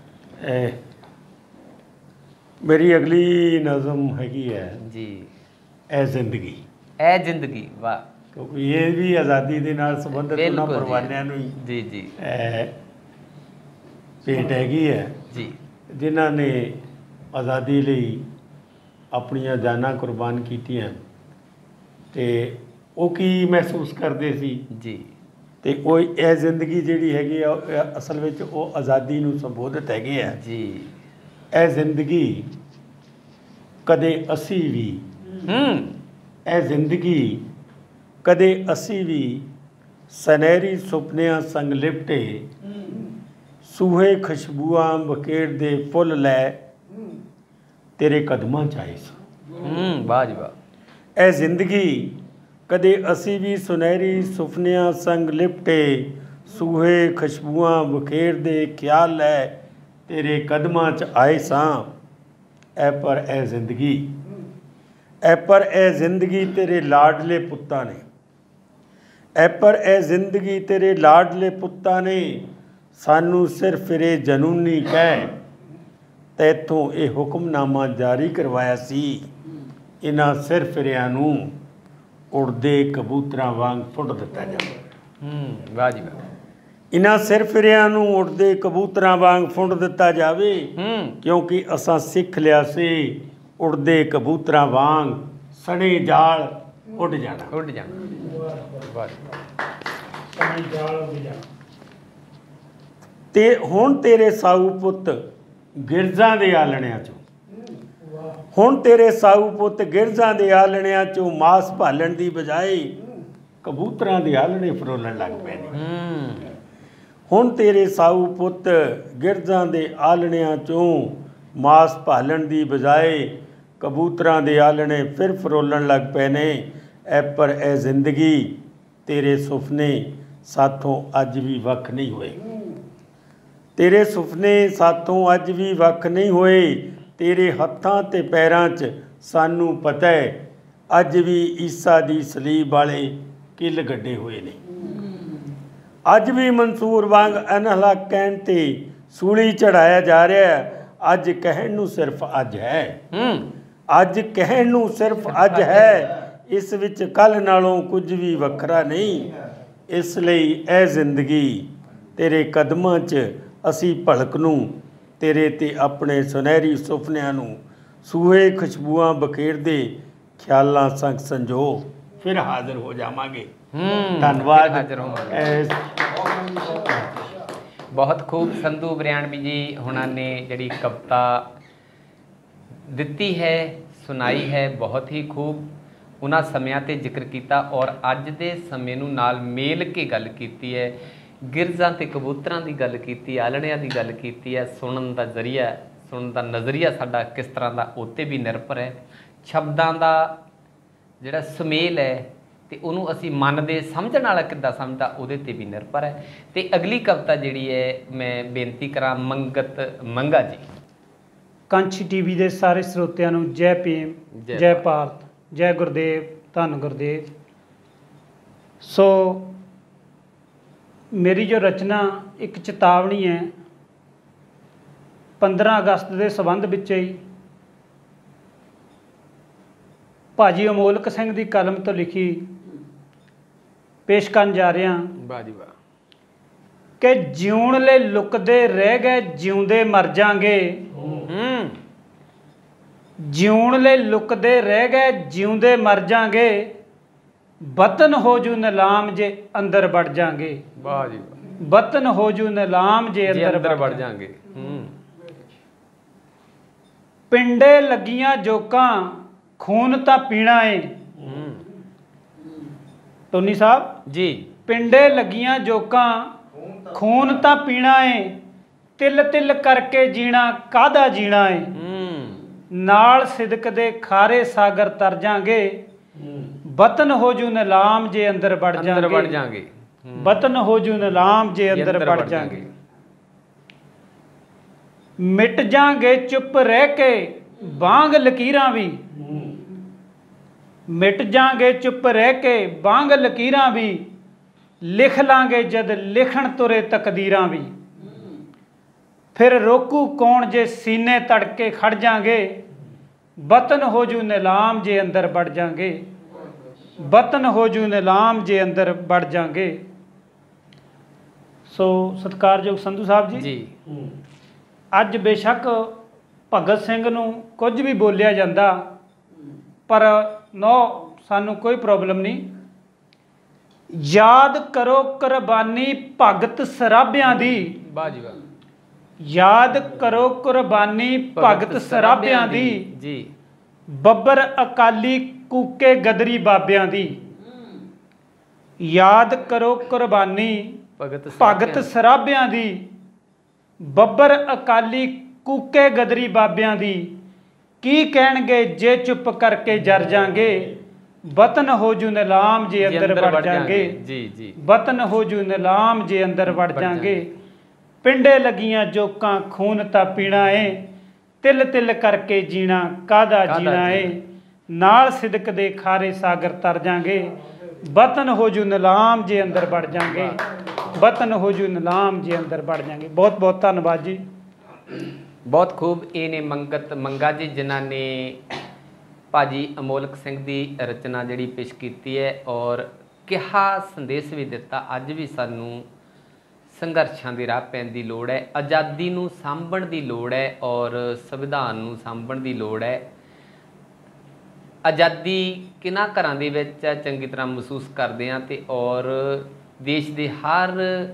ਮੇਰੀ ਅਗਲੀ ਨਜ਼ਮ ਹੈਗੀ ਹੈ ਜੀ ਇਹ ਜ਼ਿੰਦਗੀ। ਇਹ ਜ਼ਿੰਦਗੀ ਵਾਹ। ਕਿਉਂਕਿ ਇਹ ਵੀ ਆਜ਼ਾਦੀ ਦੇ ਨਾਲ ਸੰਬੰਧਿਤ ਉਹਨਾਂ ਪਰਵਾਨਿਆਂ ਨੂੰ ਹੀ ਜੀ ਜੀ ਭੇਟ ਹੈਗੀ ਹੈ ਜੀ ਜਿਨ੍ਹਾਂ ਨੇ ਆਜ਼ਾਦੀ ਲਈ ਆਪਣੀਆਂ ਜਾਨਾਂ ਕੁਰਬਾਨ ਕੀਤੀਆਂ। ਅਤੇ ਉਹ ਕੀ ਮਹਿਸੂਸ ਕਰਦੇ ਸੀ ਜੀ। ਅਤੇ ਉਹ ਇਹ ਜ਼ਿੰਦਗੀ ਜਿਹੜੀ ਹੈਗੀ ਆ ਅਸਲ ਵਿੱਚ ਉਹ ਆਜ਼ਾਦੀ ਨੂੰ ਸੰਬੋਧਿਤ ਹੈਗੇ ਆ ਜੀ। ਇਹ ਜ਼ਿੰਦਗੀ ਕਦੇ ਅਸੀਂ ਵੀ ਹੂੰ ਇਹ ਜ਼ਿੰਦਗੀ ਕਦੇ ਅਸੀਂ ਵੀ ਸੁਨਹਿਰੀ ਸੁਪਨਿਆਂ ਸੰਗ ਲਿਪਟੇ ਸੂਹੇ ਖੁਸ਼ਬੂਆਂ ਬਕੇੜ ਦੇ ਫੁੱਲ ਲੈ ਤੇਰੇ ਕਦਮਾਂ 'ਚ ਆਏ ਸਾਂ। ਹੂੰ ਵਾਹ ਜੀ ਵਾਹ। ਇਹ ਜ਼ਿੰਦਗੀ ਕਦੇ ਅਸੀਂ ਵੀ ਸੁਨਹਿਰੀ ਸੁਪਨਿਆਂ ਸੰਗ ਲਿਪਟੇ ਸੂਹੇ ਖੁਸ਼ਬੂਆਂ ਬਖੇਰ ਦੇ ਖਿਆਲ ਲੈ ਤੇਰੇ ਕਦਮਾਂ 'ਚ ਆਏ ਸਾਂ। ਐ ਪਰ ਇਹ ਜ਼ਿੰਦਗੀ ਐ ਪਰ ਇਹ ਜ਼ਿੰਦਗੀ ਤੇਰੇ ਲਾਡਲੇ ਪੁੱਤਾਂ ਨੇ ਐ ਪਰ ਇਹ ਜ਼ਿੰਦਗੀ ਤੇਰੇ ਲਾਡਲੇ ਪੁੱਤਾਂ ਨੇ ਸਾਨੂੰ ਸਿਰਫ ਫਿਰੇ ਜਨੂਨੀ ਕਹਿ ਤੈਥੋਂ ਇਹ ਹੁਕਮਨਾਮਾ ਜਾਰੀ ਕਰਵਾਇਆ ਸੀ। ਇਹਨਾਂ ਸਿਰ ਫਿਰਿਆਂ ਨੂੰ ਉੜਦੇ ਕਬੂਤਰਾਂ ਵਾਂਗ ਫੁੱਟ ਦਿੱਤਾ ਜਾਵੇ। ਹੂੰ ਵਾਹ ਜੀ ਵਾਹ। ਇਹਨਾਂ ਸਿਰ ਫਿਰਿਆਂ ਨੂੰ ਉੜਦੇ ਕਬੂਤਰਾਂ ਵਾਂਗ ਫੁੱਟ ਦਿੱਤਾ ਜਾਵੇ ਹੂੰ ਕਿਉਂਕਿ ਅਸਾਂ ਸਿੱਖ ਲਿਆ ਸੀ ਉੜਦੇ ਕਬੂਤਰਾਂ ਵਾਂਗ ਸਣੇ ਜਾਲ ਉੱਡ ਜਾਣਾ। ਉੱਡ ਜਾਣਾ। ਵਾਹ ਸਣੇ ਜਾਲ ਉੱਡ ਜਾਣਾ। ਤੇ ਹੁਣ ਤੇਰੇ ਸਾਊ ਪੁੱਤ ਗਿਰਜਾਂ ਦੇ ਆਲਣਿਆਂ ਚੋਂ, ਹੁਣ ਤੇਰੇ ਸਾਊ ਪੁੱਤ ਗਿਰਜਾਂ ਦੇ ਆਲਣਿਆਂ ਚੋਂ ਮਾਸ ਭਾਲਣ ਦੀ ਬਜਾਏ ਕਬੂਤਰਾਂ ਦੇ ਆਲਣੇ ਫਰੋਲਣ ਲੱਗ ਪਏ ਨੇ। ਹੂੰ ਹੁਣ ਤੇਰੇ ਸਾਊ ਪੁੱਤ ਗਿਰਜਾਂ ਦੇ ਆਲਣਿਆਂ ਚੋਂ ਮਾਸ ਭਾਲਣ ਦੀ ਬਜਾਏ ਕਬੂਤਰਾਂ ਦੇ ਆਲਣੇ ਫਿਰ ਫਰੋਲਣ ਲੱਗ ਪਏ ਨੇ। ਐ ਪਰ ਇਹ ਜ਼ਿੰਦਗੀ ਤੇਰੇ ਸੁਪਨੇ ਸਾਥੋਂ ਅੱਜ ਵੀ ਵੱਖ ਨਹੀਂ ਹੋਏ, ਤੇਰੇ ਸੁਪਨੇ ਸਾਥੋਂ ਅੱਜ ਵੀ ਵੱਖ ਨਹੀਂ ਹੋਏ। ਤੇਰੇ ਹੱਥਾਂ ਤੇ ਪੈਰਾਂ 'ਚ ਸਾਨੂੰ ਪਤਾ ਹੈ ਅੱਜ ਵੀ ਈਸਾ ਦੀ ਸਲੀਬ ਵਾਲੇ ਕਿੱਲ ਗੱਡੇ ਹੋਏ ਨੇ। ਅੱਜ ਵੀ ਮਨਸੂਰ ਵਾਂਗ ਅਨਹਲਾ ਕਹਿਣ ਤੇ ਸੂਲੀ ਚੜਾਇਆ ਜਾ ਰਿਹਾ ਹੈ। ਅੱਜ ਕਹਿਣ ਨੂੰ ਸਿਰਫ ਅੱਜ ਹੈ, ਹੂੰ ਅੱਜ ਕਹਿਣ ਨੂੰ ਸਿਰਫ ਅੱਜ ਹੈ। ਇਸ ਵਿੱਚ ਕੱਲ੍ਹ ਨਾਲੋਂ ਕੁਝ ਵੀ ਵੱਖਰਾ ਨਹੀਂ। ਇਸ ਲਈ ਇਹ ਜ਼ਿੰਦਗੀ ਤੇਰੇ ਕਦਮਾਂ 'ਚ ਅਸੀਂ ਭਲਕ ਨੂੰ ਤੇਰੇ ਤੇ ਆਪਣੇ ਸੁਨਹਿਰੀ ਸੁਪਨਿਆਂ ਨੂੰ ਸੂਹੇ ਖੁਸ਼ਬੂਆਂ ਬਖੇਰਦੇ ਖਿਆਲਾਂ ਸੰਗ ਸੰਜੋ ਫਿਰ ਹਾਜ਼ਰ ਹੋ ਜਾਵਾਂਗੇ। ਹੂੰ ਧੰਨਵਾਦ। ਹਾਜ਼ਰ ਹੋਵਾਂਗੇ। ਐਸ ਬਹੁਤ ਖੂਬ ਸੰਧੂ ਬਰਿਆਣਵੀ ਜੀ ਹੁਣਾਂ ਨੇ ਜਿਹੜੀ ਕਵਿਤਾ ਦਿੱਤੀ ਹੈ, ਸੁਣਾਈ ਹੈ, ਬਹੁਤ ਹੀ ਖੂਬ ਉਹਨਾਂ ਸਮਿਆਂ ਤੇ ਜ਼ਿਕਰ ਕੀਤਾ ਔਰ ਅੱਜ ਦੇ ਸਮੇਂ ਨੂੰ ਨਾਲ ਮੇਲ ਕੇ ਗੱਲ ਕੀਤੀ ਹੈ। ਗਿਰਜਾਂ ਤੇ ਕਬੂਤਰਾਂ ਦੀ ਗੱਲ ਕੀਤੀ, ਆਲਣਿਆਂ ਦੀ ਗੱਲ ਕੀਤੀ ਹੈ। ਸੁਣਨ ਦਾ ਜ਼ਰੀਆ, ਸੁਣਨ ਦਾ ਨਜ਼ਰੀਆ ਸਾਡਾ ਕਿਸ ਤਰ੍ਹਾਂ ਦਾ ਉੱਤੇ ਵੀ ਨਿਰਭਰ ਹੈ। ਸ਼ਬਦਾਂ ਦਾ ਜਿਹੜਾ ਸੁਮੇਲ ਹੈ ਤੇ ਉਹਨੂੰ ਅਸੀਂ ਮੰਨਦੇ, ਸਮਝਣ ਵਾਲਾ ਕਿੱਦਾਂ ਸਮਝਦਾ ਉਹਦੇ ਤੇ ਵੀ ਨਿਰਭਰ ਹੈ। ਤੇ ਅਗਲੀ ਕਵਿਤਾ ਜਿਹੜੀ ਹੈ ਮੈਂ ਬੇਨਤੀ ਕਰਾਂ ਮੰਗਤ ਮੰਗਾ ਜੀ। ਕਾਂਛੀ ਟੀਵੀ ਦੇ ਸਾਰੇ ਸਰੋਤਿਆਂ ਨੂੰ ਜੈ ਭੀਮ, ਜੈ ਜੈ ਭਾਰਤ, ਜੈ ਗੁਰਦੇਵ, ਧੰਨ ਗੁਰਦੇਵ। ਸੋ ਮੇਰੀ ਜੋ ਰਚਨਾ ਇੱਕ ਚੇਤਾਵਨੀ ਹੈ ਪੰਦਰਾਂ ਅਗਸਤ ਦੇ ਸੰਬੰਧ ਵਿੱਚ ਹੀ ਭਾਜੀ ਅਮੋਲਕ ਸਿੰਘ ਦੀ ਕਲਮ ਤੋਂ ਲਿਖੀ ਪੇਸ਼ ਕਰਨ ਜਾ ਰਿਹਾ ਵਾਹ ਜੀ ਵਾਹ। ਕਿ ਜਿਉਣ ਲਈ ਲੁਕਦੇ ਰਹਿ ਗਏ ਜਿਉਂਦੇ ਮਰ ਜਾਾਂਗੇ। ਹੂੰ ਜਿਉਣ ਲਈ ਲੁਕਦੇ ਰਹਿ ਗਏ ਜਿਉਂਦੇ ਮਰ ਜਾਾਂਗੇ। ਵਤਨ ਹੋ ਜੂ ਨਿਲਾਮ ਜੇ ਅੰਦਰ ਵੜ ਜਾਾਂਗੇ। ਵਾਹ ਜੀ ਵਾਹ। ਵਤਨ ਹੋ ਜੂ ਨਿਲਾਮ ਜੇ ਜੇ ਅੰਦਰ ਅੰਦਰ ਵੜ ਵੜ ਜਾਾਂਗੇ। ਹੂੰ ਪਿੰਡੇ ਲੱਗੀਆਂ ਜੋਕਾਂ ਖੂਨ ਤਾਂ ਪੀਣਾ ਏ। ਹੂੰ ਟੋਨੀ ਸਾਹਿਬ ਜੀ। ਪਿੰਡੇ ਲੱਗੀਆਂ ਜੋਕਾਂ ਖੂਨ ਤਾਂ ਪੀਣਾ ਏ। ਤਿਲ ਤਿਲ ਕਰਕੇ ਜੀਣਾ ਕਾਹਦਾ ਜੀਣਾ ਏ। ਹੂੰ ਨਾਲ ਸਿਦਕ ਦੇ ਖਾਰੇ ਸਾਗਰ ਤਰ ਜਾਾਂਗੇ। ਵਤਨ ਹੋ ਜੂ ਨਿਲਾਮ ਜੇ ਅੰਦਰ ਵੜ ਜਾਾਂਗੇ। ਅੰਦਰ ਵੜ ਜਾਾਂਗੇ। ਵਤਨ ਹੋ ਜੂ ਨਿਲਾਮ ਜੇ ਅੰਦਰ ਵੜ ਜਾਾਂਗੇ। ਮਿਟ ਜਾਾਂਗੇ ਚੁੱਪ ਰਹਿ ਕੇ ਬਾਂਗ ਲਕੀਰਾਂ ਵੀ। ਮਿਟ ਜਾਾਂਗੇ ਚੁੱਪ ਰਹਿ ਕੇ ਬਾਂਗ ਲਕੀਰਾਂ ਵੀ। ਲਿਖ ਲਾਂਗੇ ਜਦ ਲਿਖਣ ਤੁਰੇ ਤਕਦੀਰਾਂ ਵੀ। ਫਿਰ ਰੋਕੂ ਕੌਣ ਜੇ ਸੀਨੇ ਤੜਕੇ ਖੜ ਜਾਾਂਗੇ। ਵਤਨ ਹੋ ਜੂ ਨਿਲਾਮ ਜੇ ਅੰਦਰ ਵੜ ਜਾਾਂਗੇ। ਵਤਨ ਹੋ ਜੂ ਨਿਲਾਮ ਜੇ ਅੰਦਰ ਵੜ ਜਾਾਂਗੇ। ਸੋ ਸਤਿਕਾਰਯੋਗ ਸੰਧੂ ਸਾਹਿਬ ਜੀ ਜੀ ਅੱਜ ਬੇਸ਼ੱਕ ਭਗਤ ਸਿੰਘ ਨੂੰ ਕੁਝ ਵੀ ਬੋਲਿਆ ਜਾਂਦਾ ਪਰ ਨੋ ਸਾਨੂੰ ਕੋਈ ਪ੍ਰੋਬਲਮ ਨਹੀਂ। ਯਾਦ ਕਰੋ ਕੁਰਬਾਨੀ ਭਗਤ ਸਰਾਭਿਆਂ ਦੀ। ਵਾਹ ਜੀ ਵਾਹ। ਯਾਦ ਕਰੋ ਕੁਰਬਾਨੀ ਭਗਤ ਸਰਾਭਿਆਂ ਦੀ। ਜੀ। ਬੱਬਰ ਅਕਾਲੀ ਕੂਕੇ ਗਦਰੀ ਬਾਬਿਆਂ ਦੀ। ਯਾਦ ਕਰੋ ਕੁਰਬਾਨੀ ਭਗਤ ਭਗਤ ਸਰਾਭਿਆਂ ਦੀ। ਬੱਬਰ ਅਕਾਲੀ ਕੂਕੇ ਗਦਰੀ ਬਾਬਿਆਂ ਦੀ। ਕੀ ਕਹਿਣਗੇ ਜੇ ਚੁੱਪ ਕਰਕੇ ਜਰ ਜਾਾਂਗੇ। ਵਤਨ ਹੋ ਜੂ ਨਿਲਾਮ ਜੇ ਅੰਦਰ ਵੜ ਜਾਾਂਗੇ। ਜੀ ਜੀ। ਵਤਨ ਹੋ ਜੂ ਨਿਲਾਮ ਜੇ ਅੰਦਰ ਵੜ ਜਾਾਂਗੇ। ਪਿੰਡੇ ਲੱਗੀਆਂ ਜੋਕਾਂ ਖੂਨ ਤਾਂ ਪੀਣਾ ਏ। ਤਿਲ ਤਿਲ ਕਰਕੇ ਜੀਣਾ ਕਾਹਦਾ ਜੀਣਾ ਏ। ਨਾਲ ਸਿਦਕ ਦੇ ਖਾਰੇ ਸਾਗਰ ਤਰ ਜਾਾਂਗੇ। ਵਤਨ ਹੋ ਜੂ ਨਿਲਾਮ ਜੇ ਅੰਦਰ ਵੜ ਜਾਾਂਗੇ। ਵਤਨ ਹੋ ਜੂ ਨਿਲਾਮ ਜੇ ਅੰਦਰ ਵੜ ਜਾਾਂਗੇ। ਬਹੁਤ ਬਹੁਤ ਧੰਨਵਾਦ ਜੀ। ਬਹੁਤ ਖੂਬ। ਇਹ ਨੇ ਮੰਗਤ ਮੰਗਾ ਜੀ ਜਿਨ੍ਹਾਂ ਨੇ ਭਾਜੀ ਅਮੋਲਕ ਸਿੰਘ ਦੀ ਰਚਨਾ ਜਿਹੜੀ ਪੇਸ਼ ਕੀਤੀ ਹੈ ਔਰ ਕਿਹਾ ਸੰਦੇਸ਼ ਵੀ ਦਿੱਤਾ। ਅੱਜ ਵੀ ਸਾਨੂੰ ਸੰਘਰਸ਼ਾਂ ਦੇ ਰਾਹ ਪੈਣ ਦੀ ਲੋੜ ਹੈ। ਆਜ਼ਾਦੀ ਨੂੰ ਸਾਂਭਣ ਦੀ ਲੋੜ ਹੈ ਔਰ ਸੰਵਿਧਾਨ ਨੂੰ ਸਾਂਭਣ ਦੀ ਲੋੜ ਹੈ। ਆਜ਼ਾਦੀ ਕਿਹਨਾਂ ਘਰਾਂ ਦੇ ਵਿੱਚ ਆ ਚੰਗੀ ਤਰ੍ਹਾਂ ਮਹਿਸੂਸ ਕਰਦੇ ਹਾਂ ਤੇ ਔਰ ਦੇਸ਼ ਦੇ ਹਰ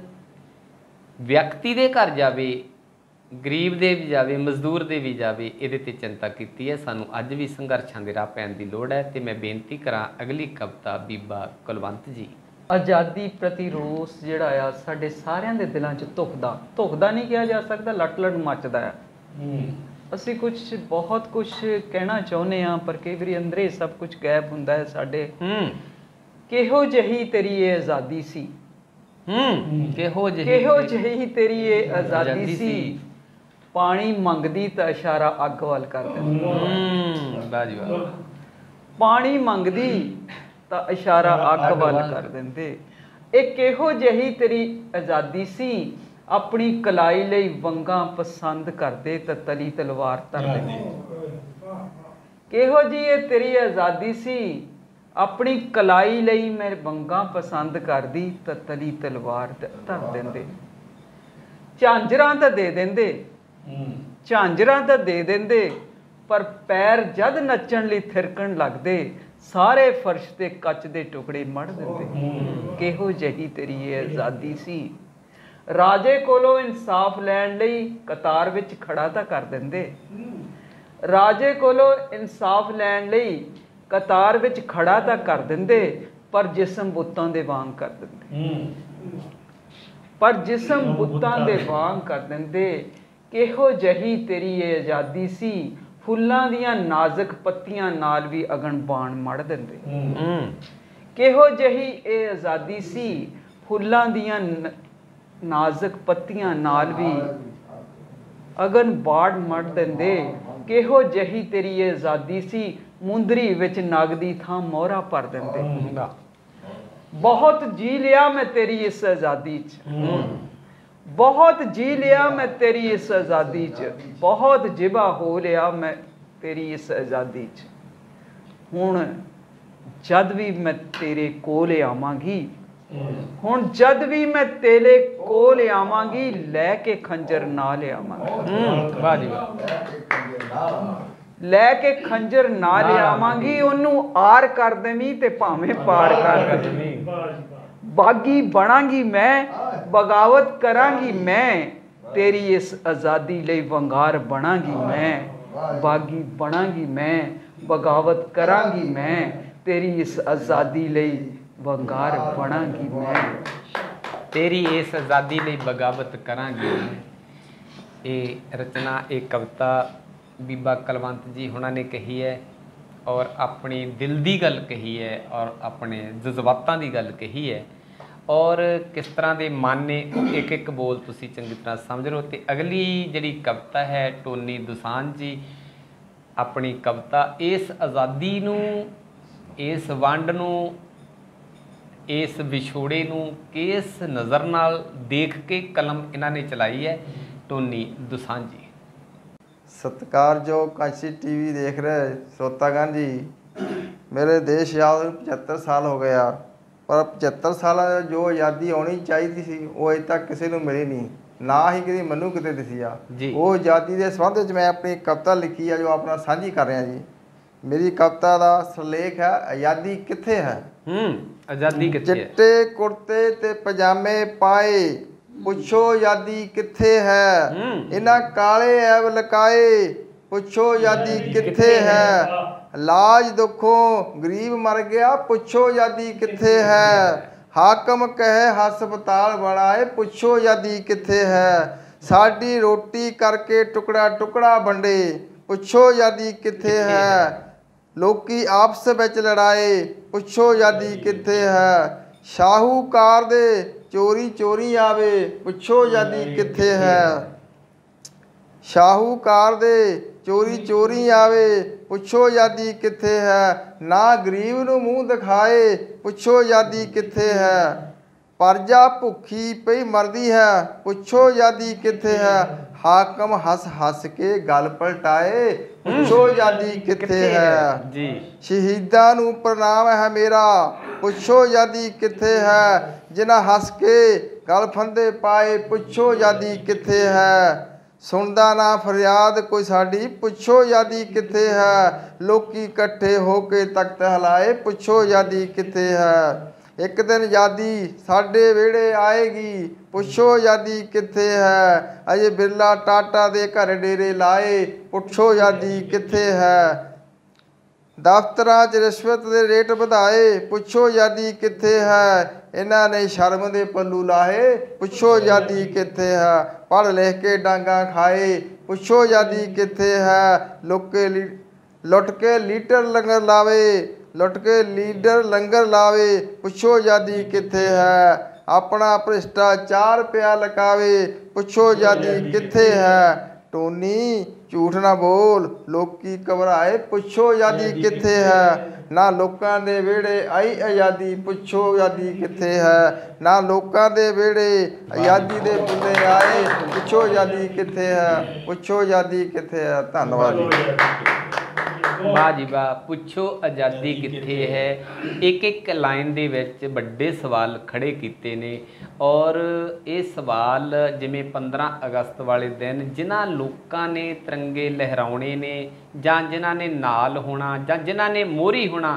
ਵਿਅਕਤੀ ਦੇ ਘਰ ਜਾਵੇ, ਗਰੀਬ ਦੇ ਵੀ ਜਾਵੇ, ਮਜ਼ਦੂਰ ਦੇ ਵੀ ਜਾਵੇ, ਇਹਦੇ ਤੇ ਚਿੰਤਾ ਕੀਤੀ ਹੈ। ਸਾਨੂੰ ਅੱਜ ਵੀ ਸੰਘਰਸ਼ਾਂ ਦੇ ਰਾਹ ਪੈਣ ਦੀ ਲੋੜ ਹੈ। ਤੇ ਮੈਂ ਬੇਨਤੀ ਕਰਾਂ ਅਗਲੀ ਕਵਿਤਾ ਬੀਬਾ ਕੁਲਵੰਤ ਜੀ। ਆਜ਼ਾਦੀ ਪ੍ਰਤੀ ਰੋਸ ਜਿਹੜਾ ਆ ਸਾਡੇ ਸਾਰਿਆਂ ਦੇ ਦਿਲਾਂ 'ਚ ਧੁਖਦਾ ਧੁਖਦਾ ਨਹੀਂ ਕਿਹਾ ਜਾ ਸਕਦਾ, ਲਟ ਲਟ ਮੱਚਦਾ ਆ। ਅਸੀਂ ਕੁਝ ਬਹੁਤ ਕੁਝ ਕਹਿਣਾ ਚਾਹੁੰਦੇ ਹਾਂ ਪਰ ਕਈ ਵਾਰੀ ਅੰਦਰੇ ਸਭ ਕੁਝ ਗਾਇਬ ਹੁੰਦਾ ਹੈ ਸਾਡੇ। ਕਿਹੋ ਜਿਹੀ ਤੇਰੀ ਇਹ ਆਜ਼ਾਦੀ ਸੀ, ਹੂੰ ਕਿਹੋ ਜਿਹੀ ਕਿਹੋ ਜਿਹੀ ਤੇਰੀ ਇਹ ਆਜ਼ਾਦੀ ਸੀ, ਪਾਣੀ ਮੰਗਦੀ ਤਾਂ ਇਸ਼ਾਰਾ ਅੱਗ ਵੱਲ ਕਰ ਦਿੰਦੀ। ਹੂੰ ਵਾਹ ਜੀ ਵਾਹ। ਪਾਣੀ ਮੰਗਦੀ ਤਾਂ ਇਸ਼ਾਰਾ ਅੱਗ ਵੱਲ ਕਰ ਦਿੰਦੇ। ਇਹ ਕਿਹੋ ਜਿਹੀ ਤੇਰੀ ਆਜ਼ਾਦੀ ਸੀ, ਆਪਣੀ ਕਲਾਈ ਲਈ ਵੰਗਾਂ ਪਸੰਦ ਕਰਦੇ ਤਾਂ ਤਲੀ ਤਲਵਾਰ ਧਰ ਦਿੰਦੇ। ਕਿਹੋ ਜਿਹੀ ਇਹ ਤੇਰੀ ਆਜ਼ਾਦੀ ਸੀ, ਆਪਣੀ ਕਲਾਈ ਲਈ ਮੈਂ ਵੰਗਾਂ ਪਸੰਦ ਕਰਦੀ ਤਾਂ ਤਲੀ ਤਲਵਾਰ ਧਰ ਦਿੰਦੇ। ਝਾਂਜਰਾਂ ਤਾਂ ਦੇ ਦਿੰਦੇ, ਝਾਂਜਰਾਂ ਤਾਂ ਦੇ ਦਿੰਦੇ, ਪਰ ਪੈਰ ਜਦ ਨੱਚਣ ਲਈ ਥਿਰਕਣ ਲੱਗਦੇ, ਸਾਰੇ ਫਰਸ਼ ਤੇ ਕੱਚ ਦੇ ਟੁਕੜੇ ਮੜ ਦਿੰਦੇ। ਕਿਹੋ ਜਿਹੀ ਤੇਰੀ ਇਹ ਆਜ਼ਾਦੀ ਸੀ, ਰਾਜੇ ਕੋਲੋਂ ਇਨਸਾਫ ਲੈਣ ਲਈ ਕਤਾਰ ਵਿੱਚ ਖੜਾ ਤਾਂ ਕਰ ਦਿੰਦੇ। ਰਾਜੇ ਕੋਲੋਂ ਇਨਸਾਫ ਲੈਣ ਲਈ ਕਤਾਰ ਵਿੱਚ ਖੜਾ ਤਾਂ ਕਰ ਦਿੰਦੇ, ਪਰ ਜਿਸਮ ਬੁੱਤਾਂ ਦੇ ਵਾਂਗ ਕਰ ਦਿੰਦੇ। ਪਰ ਜਿਸਮ ਬੁੱਤਾਂ ਦੇ ਵਾਂਗ ਕਰ ਦਿੰਦੇ। ਕਿਹੋ ਜਿਹੀ ਤੇਰੀ ਇਹ ਆਜ਼ਾਦੀ ਸੀ, ਫੁੱਲਾਂ ਦੀਆਂ ਨਾਜ਼ੁਕ ਪੱਤੀਆਂ ਨਾਲ ਵੀ ਅਗਨ ਬਾਣ ਮੜ ਦਿੰਦੇ। ਕਿਹੋ ਜਿਹੀ ਇਹ ਆਜ਼ਾਦੀ ਸੀ, ਫੁੱਲਾਂ ਦੀਆਂ ਨਾਜ਼ੁਕ ਪੱਤੀਆਂ ਨਾਲ ਵੀ ਅਗਨ ਬਾੜ ਮੜ ਦਿੰਦੇ। ਕਿਹੋ ਜਿਹੀ ਤੇਰੀ ਇਹ ਆਜ਼ਾਦੀ ਸੀ, ਮੁੰਦਰੀ ਵਿੱਚ ਨਗ ਦੀ ਥਾਂ ਮੋਹਰਾ ਭਰ ਦਿੰਦੇ। ਬਹੁਤ ਜੀ ਲਿਆ ਮੈਂ ਤੇਰੀ ਇਸ ਆਜ਼ਾਦੀ 'ਚ, ਬਹੁਤ ਜੀ ਲਿਆ ਮੈਂ ਤੇਰੀ ਇਸ ਆਜ਼ਾਦੀ 'ਚ, ਬਹੁਤ ਜਿਬਾ ਹੋ ਲਿਆ ਮੈਂ ਤੇਰੀ ਇਸ ਆਜ਼ਾਦੀ 'ਚ। ਹੁਣ ਜਦ ਵੀ ਮੈਂ ਤੇਰੇ ਕੋਲ ਆਵਾਂਗੀ, ਹੁਣ ਜਦ ਵੀ ਮੈਂ ਤੇਰੇ ਕੋਲ ਆਵਾਂਗੀ, ਲੈ ਕੇ ਖੰਜਰ ਨਾ ਲਿਆਵਾਂਗੀ। ਵਾਹ ਜੀ ਵਾਹ। ਲੈ ਕੇ ਖੰਜਰ ਨਾ ਲਿਆਵਾਂਗੀ, ਉਹਨੂੰ ਆਰ ਕਰ ਦੇਵੀਂ ਤੇ ਭਾਵੇਂ ਪਾਰ ਕਰ ਦੇਵੀਂ। ਬਾਗੀ ਬਣਾਂਗੀ ਮੈਂ, ਬਗਾਵਤ ਕਰਾਂਗੀ ਮੈਂ, ਤੇਰੀ ਇਸ ਆਜ਼ਾਦੀ ਲਈ ਵੰਗਾਰ ਬਣਾਂਗੀ ਮੈਂ। ਬਾਗੀ ਬਣਾਂਗੀ ਮੈਂ, ਬਗਾਵਤ ਕਰਾਂਗੀ ਮੈਂ, ਤੇਰੀ ਇਸ ਆਜ਼ਾਦੀ ਲਈ ਵੰਗਾਰ ਬਣਾਂਗੀ ਮੈਂ। ਤੇਰੀ ਇਸ ਆਜ਼ਾਦੀ ਲਈ ਬਗਾਵਤ ਕਰਾਂਗੀ। ਇਹ ਰਚਨਾ, ਇਹ ਕਵਿਤਾ ਬੀਬਾ ਕੁਲਵੰਤ ਜੀ ਹੁਣਾਂ ਨੇ ਕਹੀ ਹੈ ਔਰ ਆਪਣੀ ਦਿਲ ਦੀ ਗੱਲ ਕਹੀ ਹੈ ਔਰ ਆਪਣੇ ਜਜ਼ਬਾਤਾਂ ਦੀ ਗੱਲ ਕਹੀ ਹੈ ਔਰ ਕਿਸ ਤਰ੍ਹਾਂ ਦੇ ਮਨ ਨੇ ਉਹ ਇੱਕ ਇੱਕ ਬੋਲ ਤੁਸੀਂ ਚੰਗੀ ਤਰ੍ਹਾਂ ਸਮਝ ਲਓ। ਤੇ ਅਗਲੀ ਜਿਹੜੀ ਕਵਿਤਾ ਹੈ ਟੋਨੀ ਦੁਸਾਂਝ ਜੀ ਆਪਣੀ ਕਵਿਤਾ ਇਸ ਆਜ਼ਾਦੀ ਨੂੰ, ਇਸ ਵੰਡ ਨੂੰ, ਇਸ ਵਿਛੋੜੇ ਨੂੰ ਕਿਸ ਨਜ਼ਰ ਨਾਲ ਦੇਖ ਕੇ ਕਲਮ ਇਹਨਾਂ ਨੇ ਚਲਾਈ ਹੈ। ਟੋਨੀ ਦੁਸਾਂਝ ਜੀ। ਸਤਿਕਾਰਯੋਗ ਕਾਂਸ਼ੀ ਟੀਵੀ ਦੇਖ ਰਹੇ ਸਰੋਤਾਗਣ ਜੀ, ਮੇਰੇ ਦੇਸ਼ ਆਜ਼ਾਦ ਨੂੰ ਪਝੱਤਰ ਸਾਲ ਹੋ ਗਿਆ, ਪਰ ਪਝੱਤਰ ਸਾਲਾਂ ਦੇ ਜੋ ਆਜ਼ਾਦੀ ਆਉਣੀ ਚਾਹੀਦੀ ਸੀ ਉਹ ਅਜੇ ਤੱਕ ਕਿਸੇ ਨੂੰ ਮਿਲੀ ਨਹੀਂ, ਨਾ ਹੀ ਕਿਤੇ ਮੈਨੂੰ ਕਿਤੇ ਦਿਸੀ ਆ। ਉਹ ਆਜ਼ਾਦੀ ਦੇ ਸੰਬੰਧ ਵਿੱਚ ਮੈਂ ਆਪਣੀ ਕਵਿਤਾ ਲਿਖੀ ਆ ਜੋ ਆਪਣਾ ਸਾਂਝੀ ਕਰ ਰਿਹਾ ਜੀ। ਮੇਰੀ ਕਵਿਤਾ ਦਾ ਸਿਰਲੇਖ ਹੈ ਆਜ਼ਾਦੀ ਕਿੱਥੇ ਹੈ। ਹੂੰ ਆਜ਼ਾਦੀ ਕਿੱਥੇ ਹੈ। ਚਿੱਟੇ ਕੁੜਤੇ ਤੇ ਪਜਾਮੇ ਪਾਏ, ਪੁੱਛੋ ਆਜ਼ਾਦੀ ਕਿੱਥੇ ਹੈ। ਇਹਨਾਂ ਕਾਲੇ ਐਬ ਲਕਾਏ, ਪੁੱਛੋ ਆਜ਼ਾਦੀ ਕਿੱਥੇ ਹੈ। ਲਾਜ ਦੁੱਖੋਂ ਗਰੀਬ ਮਰ ਗਿਆ, ਪੁੱਛੋ ਆਜ਼ਾਦੀ ਕਿੱਥੇ ਹੈ। ਹਾਕਮ ਕਹੇ ਹਸਪਤਾਲ ਬਣਾਏ, ਪੁੱਛੋ ਆਜ਼ਾਦੀ ਕਿੱਥੇ ਹੈ। ਸਾਡੀ ਰੋਟੀ ਕਰਕੇ ਟੁਕੜਾ ਟੁਕੜਾ ਵੰਡੇ, ਪੁੱਛੋ ਆਜ਼ਾਦੀ ਕਿੱਥੇ ਹੈ। ਲੋਕੀ ਆਪਸ ਵਿੱਚ ਲੜਾਏ, ਪੁੱਛੋ ਆਜ਼ਾਦੀ ਕਿੱਥੇ ਹੈ। ਸ਼ਾਹੂਕਾਰ ਦੇ ਚੋਰੀ ਚੋਰੀ ਆਵੇ, ਪੁੱਛੋ ਆਜ਼ਾਦੀ ਕਿੱਥੇ ਹੈ। ਸ਼ਾਹੂਕਾਰ ਦੇ ਚੋਰੀ ਚੋਰੀ ਆਵੇ, ਪੁੱਛੋ ਆਜ਼ਾਦੀ ਕਿੱਥੇ ਹੈ। ਨਾ ਗਰੀਬ ਨੂੰ ਮੂੰਹ ਦਿਖਾਏ, ਪੁੱਛੋ ਆਜ਼ਾਦੀ ਕਿੱਥੇ ਹੈ। ਪਰਜਾ ਭੁੱਖੀ ਪਈ ਮਰਦੀ ਹੈ, ਪੁੱਛੋ ਆਜ਼ਾਦੀ ਕਿੱਥੇ ਹੈ। ਹਾਕਮ ਹੱਸ ਹੱਸ ਕੇ ਗੱਲ ਪਲਟਾਏ, ਪੁੱਛੋ ਆਜ਼ਾਦੀ ਕਿੱਥੇ ਹੈ। ਜੀ ਸ਼ਹੀਦਾਂ ਨੂੰ ਪ੍ਰਣਾਮ ਹੈ ਮੇਰਾ, ਪੁੱਛੋ ਆਜ਼ਾਦੀ ਕਿੱਥੇ ਹੈ। ਜਿਨ੍ਹਾਂ ਹੱਸ ਕੇ ਗਲ ਫੰਦੇ ਪਾਏ, ਪੁੱਛੋ ਆਜ਼ਾਦੀ ਕਿੱਥੇ ਹੈ। ਸੁਣਦਾ ਨਾ ਫਰਿਆਦ ਕੋਈ ਸਾਡੀ, ਪੁੱਛੋ ਆਜ਼ਾਦੀ ਕਿੱਥੇ ਹੈ। ਲੋਕੀ ਇਕੱਠੇ ਹੋ ਕੇ ਤਖਤ ਹਿਲਾਏ, ਪੁੱਛੋ ਆਜ਼ਾਦੀ ਕਿੱਥੇ ਹੈ। ਇੱਕ ਦਿਨ ਆਜ਼ਾਦੀ ਸਾਡੇ ਵਿਹੜੇ ਆਏਗੀ, ਪੁੱਛੋ ਆਜ਼ਾਦੀ ਕਿੱਥੇ ਹੈ। ਅਜੇ ਬਿਰਲਾ ਟਾਟਾ ਦੇ ਘਰ ਡੇਰੇ ਲਾਏ, ਪੁੱਛੋ ਆਜ਼ਾਦੀ ਕਿੱਥੇ ਹੈ। ਦਫ਼ਤਰਾਂ 'ਚ ਰਿਸ਼ਵਤ ਦੇ ਰੇਟ ਵਧਾਏ, ਪੁੱਛੋ ਆਜ਼ਾਦੀ ਕਿੱਥੇ ਹੈ। ਇਹਨਾਂ ਨੇ ਸ਼ਰਮ ਦੇ ਪੱਲੂ ਲਾਹੇ, ਪੁੱਛੋ ਆਜ਼ਾਦੀ ਕਿੱਥੇ ਹੈ। ਪੜ੍ਹ ਲਿਖ ਕੇ ਡਾਂਗਾ ਖਾਏ, ਪੁੱਛੋ ਆਜ਼ਾਦੀ ਕਿੱਥੇ ਹੈ। ਲੋਕੇ ਲੀ ਲੁੱਟ ਕੇ ਲੀਡਰ ਲੰਗਰ ਲਾਵੇ, ਲੁੱਟ ਕੇ ਲੀਡਰ ਲੰਗਰ ਲਾਵੇ, ਪੁੱਛੋ ਆਜ਼ਾਦੀ ਕਿੱਥੇ ਹੈ। ਆਪਣਾ ਭ੍ਰਿਸ਼ਟਾਚਾਰ ਪਿਆ ਲਕਾਵੇ, ਪੁੱਛੋ ਆਜ਼ਾਦੀ ਕਿੱਥੇ ਹੈ। ਟੋਨੀ ਝੂਠ ਨਾ ਬੋਲ, ਲੋਕੀ ਘਬਰਾਏ, ਪੁੱਛੋ ਆਜ਼ਾਦੀ ਕਿੱਥੇ ਹੈ। ਨਾ ਲੋਕਾਂ ਦੇ ਵਿਹੜੇ ਆਈ ਆਜ਼ਾਦੀ, ਪੁੱਛੋ ਆਜ਼ਾਦੀ ਕਿੱਥੇ ਹੈ। ਨਾ ਲੋਕਾਂ ਦੇ ਵਿਹੜੇ ਆਜ਼ਾਦੀ ਦੇ ਬੁੱਲੇ ਆਏ, ਪੁੱਛੋ ਆਜ਼ਾਦੀ ਕਿੱਥੇ ਹੈ। ਪੁੱਛੋ ਆਜ਼ਾਦੀ ਕਿੱਥੇ ਹੈ। ਧੰਨਵਾਦ ਜੀ। ਵਾਹ ਜੀ ਵਾਹ। ਪੁੱਛੋ ਆਜ਼ਾਦੀ ਕਿੱਥੇ ਹੈ। ਇੱਕ ਇੱਕ ਲਾਈਨ ਦੇ ਵਿੱਚ ਵੱਡੇ ਸਵਾਲ ਖੜੇ ਕੀਤੇ ਨੇ ਔਰ ਇਹ ਸਵਾਲ ਜਿਵੇਂ ਪੰਦਰਾਂ ਅਗਸਤ ਵਾਲੇ ਦਿਨ ਜਿਨ੍ਹਾਂ ਲੋਕਾਂ ਨੇ ਤਿਰੰਗੇ ਲਹਿਰਾਉਣੇ ਨੇ ਜਾਂ ਜਿਨ੍ਹਾਂ ਨੇ ਨਾਲ ਹੋਣਾ ਜਾਂ ਜਿਨ੍ਹਾਂ ਨੇ ਮੋਹਰੀ ਹੋਣਾ,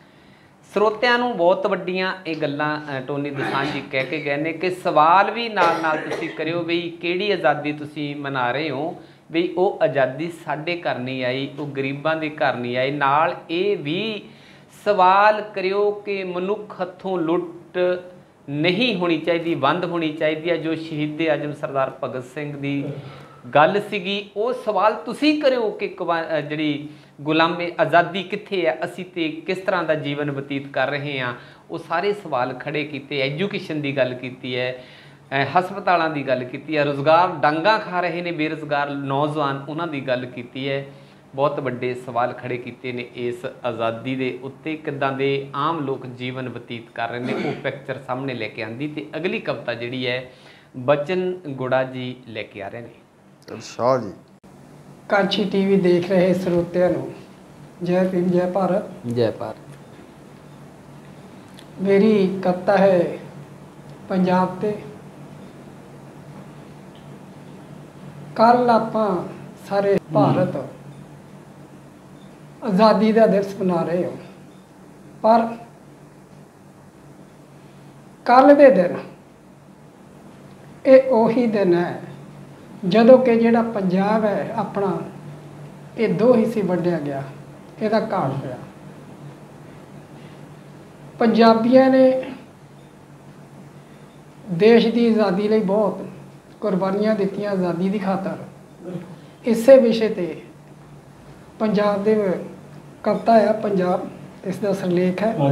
ਸਰੋਤਿਆਂ ਨੂੰ ਬਹੁਤ ਵੱਡੀਆਂ ਇਹ ਗੱਲਾਂ ਟੋਨੀ ਦੋਸਾਂਝ ਜੀ ਕਹਿ ਕੇ ਗਏ ਨੇ ਕਿ ਸਵਾਲ ਵੀ ਨਾਲ ਨਾਲ ਤੁਸੀਂ ਕਰਿਓ ਵੀ ਕਿਹੜੀ ਆਜ਼ਾਦੀ ਤੁਸੀਂ ਮਨਾ ਰਹੇ ਹੋ, ਵੀ ਉਹ ਆਜ਼ਾਦੀ ਸਾਡੇ ਘਰ ਨਹੀਂ ਆਈ, ਉਹ ਗਰੀਬਾਂ ਦੇ ਘਰ ਨਹੀਂ ਆਈ। ਨਾਲ ਇਹ ਵੀ ਸਵਾਲ ਕਰਿਓ ਕਿ ਮਨੁੱਖ ਹੱਥੋਂ ਲੁੱਟ ਨਹੀਂ ਹੋਣੀ ਚਾਹੀਦੀ, ਬੰਦ ਹੋਣੀ ਚਾਹੀਦੀ ਹੈ। ਜੋ ਸ਼ਹੀਦ ਆਜ਼ਮ ਸਰਦਾਰ ਭਗਤ ਸਿੰਘ ਦੀ ਗੱਲ ਸੀਗੀ ਉਹ ਸਵਾਲ ਤੁਸੀਂ ਕਰਿਓ ਕਿ ਜਿਹੜੀ ਗੁਲਾਮੀ ਆਜ਼ਾਦੀ ਕਿੱਥੇ ਹੈ, ਅਸੀਂ ਤੇ ਕਿਸ ਤਰ੍ਹਾਂ ਦਾ ਜੀਵਨ ਬਤੀਤ ਕਰ ਰਹੇ ਹਾਂ। ਉਹ ਸਾਰੇ ਸਵਾਲ ਖੜੇ ਕੀਤੇ। ਐਜੂਕੇਸ਼ਨ ਦੀ ਗੱਲ ਕੀਤੀ ਹੈ, ਹਸਪਤਾਲਾਂ ਦੀ ਗੱਲ ਕੀਤੀ ਹੈ, ਰੁਜ਼ਗਾਰ ਡਾਂਗਾ ਖਾ ਰਹੇ ਨੇ ਬੇਰੁਜ਼ਗਾਰ ਨੌਜਵਾਨ, ਉਹਨਾਂ ਦੀ ਗੱਲ ਕੀਤੀ ਹੈ। ਬਹੁਤ ਵੱਡੇ ਸਵਾਲ ਖੜੇ ਕੀਤੇ ਨੇ ਇਸ ਆਜ਼ਾਦੀ ਦੇ ਉੱਤੇ, ਕਿੱਦਾਂ ਦੇ ਆਮ ਲੋਕ ਜੀਵਨ ਬਤੀਤ ਕਰ ਰਹੇ ਨੇ ਉਹ ਪਿਕਚਰ ਸਾਹਮਣੇ ਲੈ ਕੇ ਆਂਦੀ। ਤੇ ਅਗਲੀ ਕਵਿਤਾ ਜਿਹੜੀ ਹੈ ਬਚਨ ਗੁੜਾ ਜੀ ਲੈ ਕੇ ਆ ਰਹੇ ਨੇ। ਸ਼ਾਹ ਜੀ। ਕਾਂਚੀ ਟੀਵੀ ਦੇਖ ਰਹੇ ਸਰੋਤਿਆਂ ਨੂੰ ਜੈ ਭੀਮ, ਜੈ ਭਾਰਤ। ਜੈ ਭਾਰਤ। ਮੇਰੀ ਕਵਿਤਾ ਹੈ ਪੰਜਾਬ ਤੇ। ਕੱਲ ਆਪਾਂ ਸਾਰੇ ਭਾਰਤ ਆਜ਼ਾਦੀ ਦਾ ਦਿਵਸ ਮਨਾ ਰਹੇ ਹੋ, ਪਰ ਕੱਲ ਦੇ ਦਿਨ ਇਹ ਉਹੀ ਦਿਨ ਹੈ ਜਦੋਂ ਕਿ ਜਿਹੜਾ ਪੰਜਾਬ ਹੈ ਆਪਣਾ ਇਹ ਦੋ ਹਿੱਸੇ ਵੰਡਿਆ ਗਿਆ, ਇਹਦਾ ਘਾਟ ਹੋਇਆ। ਪੰਜਾਬੀਆਂ ਨੇ ਦੇਸ਼ ਦੀ ਆਜ਼ਾਦੀ ਲਈ ਬਹੁਤ ਕੁਰਬਾਨੀਆਂ ਦਿੱਤੀਆਂ ਆਜ਼ਾਦੀ ਦੀ ਖਾਤਰ। ਇਸੇ ਵਿਸ਼ੇ ਤੇ ਪੰਜਾਬ ਦੇ ਕਵਿਤਾ ਆ ਪੰਜਾਬ, ਇਸ ਦਾ ਸਿਰਲੇਖ ਹੈ।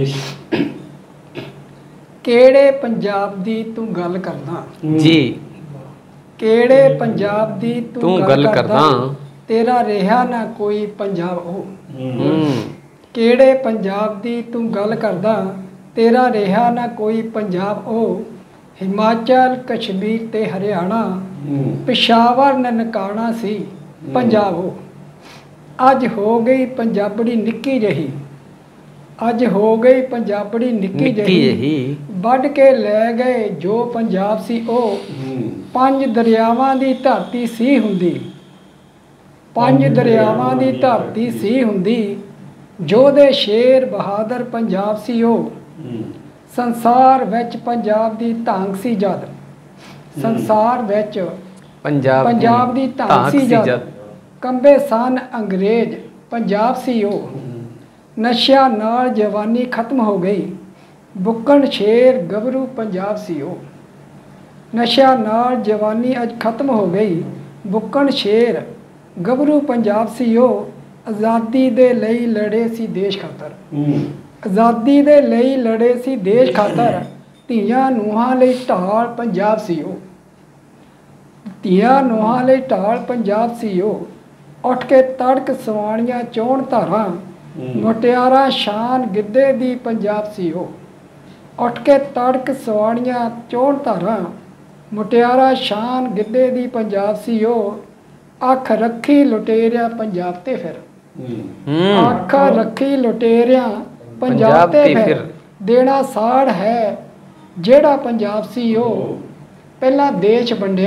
ਕਿਹੜੇ ਪੰਜਾਬ ਦੀ ਤੂੰ ਗੱਲ ਕਰਦਾ ਜੀ, ਕਿਹੜੇ ਪੰਜਾਬ ਦੀ ਤੂੰ, ਤੂੰ ਗੱਲ, ਗੱਲ ਕਰਦਾ, ਤੇਰਾ ਰਿਹਾ ਨਾ ਕੋਈ ਪੰਜਾਬ ਉਹ। ਕਿਹੜੇ ਪੰਜਾਬ ਦੀ ਤੂੰ ਗੱਲ ਕਰਦਾ, ਤੇਰਾ ਰਿਹਾ ਨਾ ਕੋਈ ਪੰਜਾਬ ਉਹ। ਹਿਮਾਚਲ ਕਸ਼ਮੀਰ ਤੇ ਹਰਿਆਣਾ, ਪਿਸ਼ਾਵਰ ਨਨਕਾਣਾ ਸੀ ਪੰਜਾਬ ਉਹ। ਅੱਜ ਹੋ ਗਈ ਪੰਜਾਬੜੀ ਨਿੱਕੀ ਜਿਹੀ, ਅੱਜ ਹੋ ਗਈ ਪੰਜਾਬੜੀ ਨਿੱਕੀ ਜਿਹੀ, ਵੱਢ ਕੇ ਲੈ ਗਏ ਜੋ ਪੰਜਾਬ ਸੀ ਉਹ। ਪੰਜ ਦਰਿਆਵਾਂ ਦੀ ਧਰਤੀ ਸੀ ਹੁੰਦੀ, ਪੰਜ ਦਰਿਆਵਾਂ ਦੀ ਧਰਤੀ ਸੀ ਹੁੰਦੀ, ਜੋ ਦੇ ਸ਼ੇਰ ਬਹਾਦਰ ਪੰਜਾਬ ਸੀ ਉਹ। ਸੰਸਾਰ ਵਿੱਚ ਪੰਜਾਬ ਦੀ ਧਾਂਕ ਸੀ ਜਦ, ਸੰਸਾਰ ਵਿੱਚ ਪੰਜਾਬ ਪੰਜਾਬ ਦੀ ਧਾਂਕ ਸੀ ਜਦ, ਕੰਬੇ ਸਨ ਅੰਗਰੇਜ਼ ਪੰਜਾਬ ਸੀ ਉਹ। ਨਸ਼ਿਆਂ ਨਾਲ ਜਵਾਨੀ ਖਤਮ ਹੋ ਗਈ, ਬੁੱਕਣ ਸ਼ੇਰ ਗੱਭਰੂ ਪੰਜਾਬ ਸੀ ਉਹ। ਨਸ਼ਿਆਂ ਨਾਲ ਜਵਾਨੀ ਅੱਜ ਖਤਮ ਹੋ ਗਈ, ਬੁੱਕਣ ਸ਼ੇਰ ਗੱਭਰੂ ਪੰਜਾਬ ਸੀ ਉਹ। ਆਜ਼ਾਦੀ ਦੇ ਲਈ ਲੜੇ ਸੀ ਦੇਸ਼ ਖਾਤਰ, ਆਜ਼ਾਦੀ ਦੇ ਲਈ ਲੜੇ ਸੀ ਦੇਸ਼ ਖਾਤਰ। ਧੀਆਂ ਨੂੰਹਾਂ ਲਈ ਢਾਲ ਪੰਜਾਬ ਸੀ ਉਹ, ਧੀਆਂ ਨੂੰਹਾਂ ਲਈ ਢਾਲ ਪੰਜਾਬ ਸੀ ਉਹ। ਉੱਠ ਕੇ ਤੜਕ ਸਵਾਣੀਆਂ ਚੋਣ ਧਾਰਾਂ, ਮੁਟਿਆਰਾਂ ਸ਼ਾਨ ਗਿੱਧੇ ਦੀ ਪੰਜਾਬ ਸੀ ਉਹ। ਉੱਠ ਕੇ ਤੜਕ ਸਵਾਣੀਆਂ ਚੋਣ ਧਾਰਾਂ, ਮੁਟਿਆਰਾਂ ਸ਼ਾਨ ਗਿੱਧੇ ਦੀ ਪੰਜਾਬ ਸੀ ਉਹ। ਅੱਖ ਰੱਖੀ ਲੁਟੇਰਿਆਂ ਪੰਜਾਬ ਤੇ ਫਿਰ, ਅੱਖ ਰੱਖੀ ਲੁਟੇਰਿਆਂ ਪੰਜਾਬ ਤੇ ਫਿਰ। ਦੇਣਾ ਸਾੜ ਹੈ ਜਿਹੜਾ ਪੰਜਾਬ ਸੀ ਉਹ। ਪਹਿਲਾਂ ਦੇਸ਼ ਵੰਡਿਆ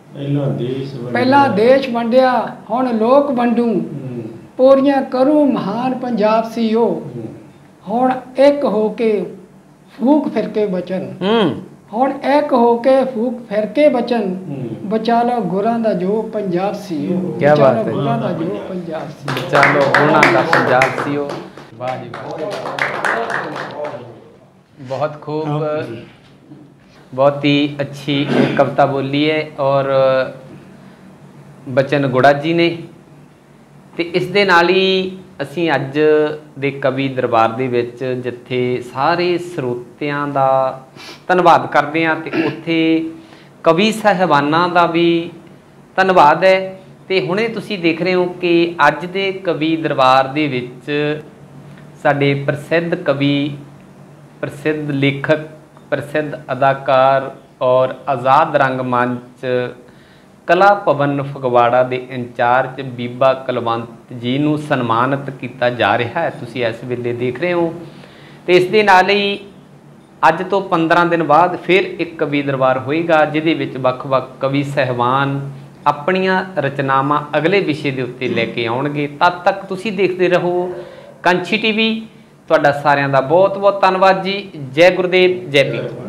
ਪਹਿਲਾਂ ਦੇਸ਼ ਵੰਡਿਆ। ਪਹਿਲਾਂ ਦੇਸ਼ ਵੰਡਿਆ ਹੁਣ ਲੋਕ ਵੰਡੂ, ਹੂੰ, ਪੋਰੀਆਂ ਕਰੂ ਮਹਾਨ ਪੰਜਾਬ ਸੀ ਉਹ, ਹੂੰ, ਹੁਣ ਇੱਕ ਹੋ ਕੇ ਫੂਕ ਫਿਰ ਕੇ ਬਚਨ, ਹੂੰ ਹੁਣ ਇੱਕ ਹੋ ਕੇ ਫੂਕ ਫਿਰ ਕੇ ਬਚਨ, ਹੂੰ। ਬਚਾ ਲਓ ਗੁਰਾਂ ਦਾ ਜੋ ਪੰਜਾਬ ਸੀ ਉਹ, ਕਿਆ ਬਚਾ ਬਾਤ ਲਓ ਹੈ। ਗੁਰਾਂ ਦਾ ਜੋ ਪੰਜਾਬ ਸੀ। ਚਲੋ ਉਹਨਾਂ ਦਾ ਪੰਜਾਬ ਸੀ ਉਹ। ਵਾਹ ਜੀ ਵਾਹ, बहुत खूब, बहुत ही अच्छी कविता बोली है और बचन गुड़ा जी ने। ਤੇ ਇਸ ਦੇ ਨਾਲ ਹੀ ਅਸੀਂ ਅੱਜ ਦੇ ਕਵੀ ਦਰਬਾਰ ਦੇ ਵਿੱਚ ਜਿੱਥੇ ਸਾਰੇ ਸਰੋਤਿਆਂ ਦਾ ਧੰਨਵਾਦ ਕਰਦੇ ਹਾਂ ਤੇ ਉੱਥੇ ਕਵੀ ਸਾਹਿਬਾਨਾਂ ਦਾ ਵੀ ਧੰਨਵਾਦ ਹੈ। ਤੇ ਹੁਣੇ ਤੁਸੀਂ ਦੇਖ ਰਹੇ ਹੋ ਕਿ ਅੱਜ ਦੇ ਕਵੀ ਦਰਬਾਰ ਦੇ ਵਿੱਚ ਸਾਡੇ ਪ੍ਰਸਿੱਧ ਕਵੀ, ਪ੍ਰਸਿੱਧ ਲੇਖਕ, ਪ੍ਰਸਿੱਧ ਅਦਾਕਾਰ ਔਰ ਆਜ਼ਾਦ ਰੰਗਮੰਚ ਕਲਾ ਭਵਨ ਫਗਵਾੜਾ ਦੇ ਇੰਚਾਰਜ ਬੀਬਾ ਕੁਲਵੰਤ ਜੀ ਨੂੰ ਸਨਮਾਨਿਤ ਕੀਤਾ ਜਾ ਰਿਹਾ ਹੈ, ਤੁਸੀਂ ਇਸ ਵੇਲੇ ਦੇਖ ਰਹੇ ਹੋ। ਤੇ ਇਸ ਦੇ ਨਾਲ ਹੀ ਅੱਜ ਤੋਂ ਪੰਦਰਾਂ ਦਿਨ ਬਾਅਦ ਫਿਰ ਇੱਕ ਕਵੀ ਦਰਬਾਰ ਹੋਏਗਾ ਜਿਹਦੇ ਵਿੱਚ ਵੱਖ-ਵੱਖ ਕਵੀ ਸਹਿਬਾਨ ਆਪਣੀਆਂ ਰਚਨਾਵਾਂ ਅਗਲੇ ਵਿਸ਼ੇ ਦੇ ਉੱਤੇ ਲੈ ਕੇ ਆਉਣਗੇ। ਤਦ ਤੱਕ ਤੁਸੀਂ ਦੇਖਦੇ ਰਹੋ ਕਾਂਸ਼ੀ ਟੀਵੀ। ਤੁਹਾਡਾ ਸਾਰਿਆਂ ਦਾ ਬਹੁਤ ਬਹੁਤ ਧੰਨਵਾਦ ਜੀ। ਜੈ ਗੁਰਦੇਵ, ਜੈ ਪੀਰ।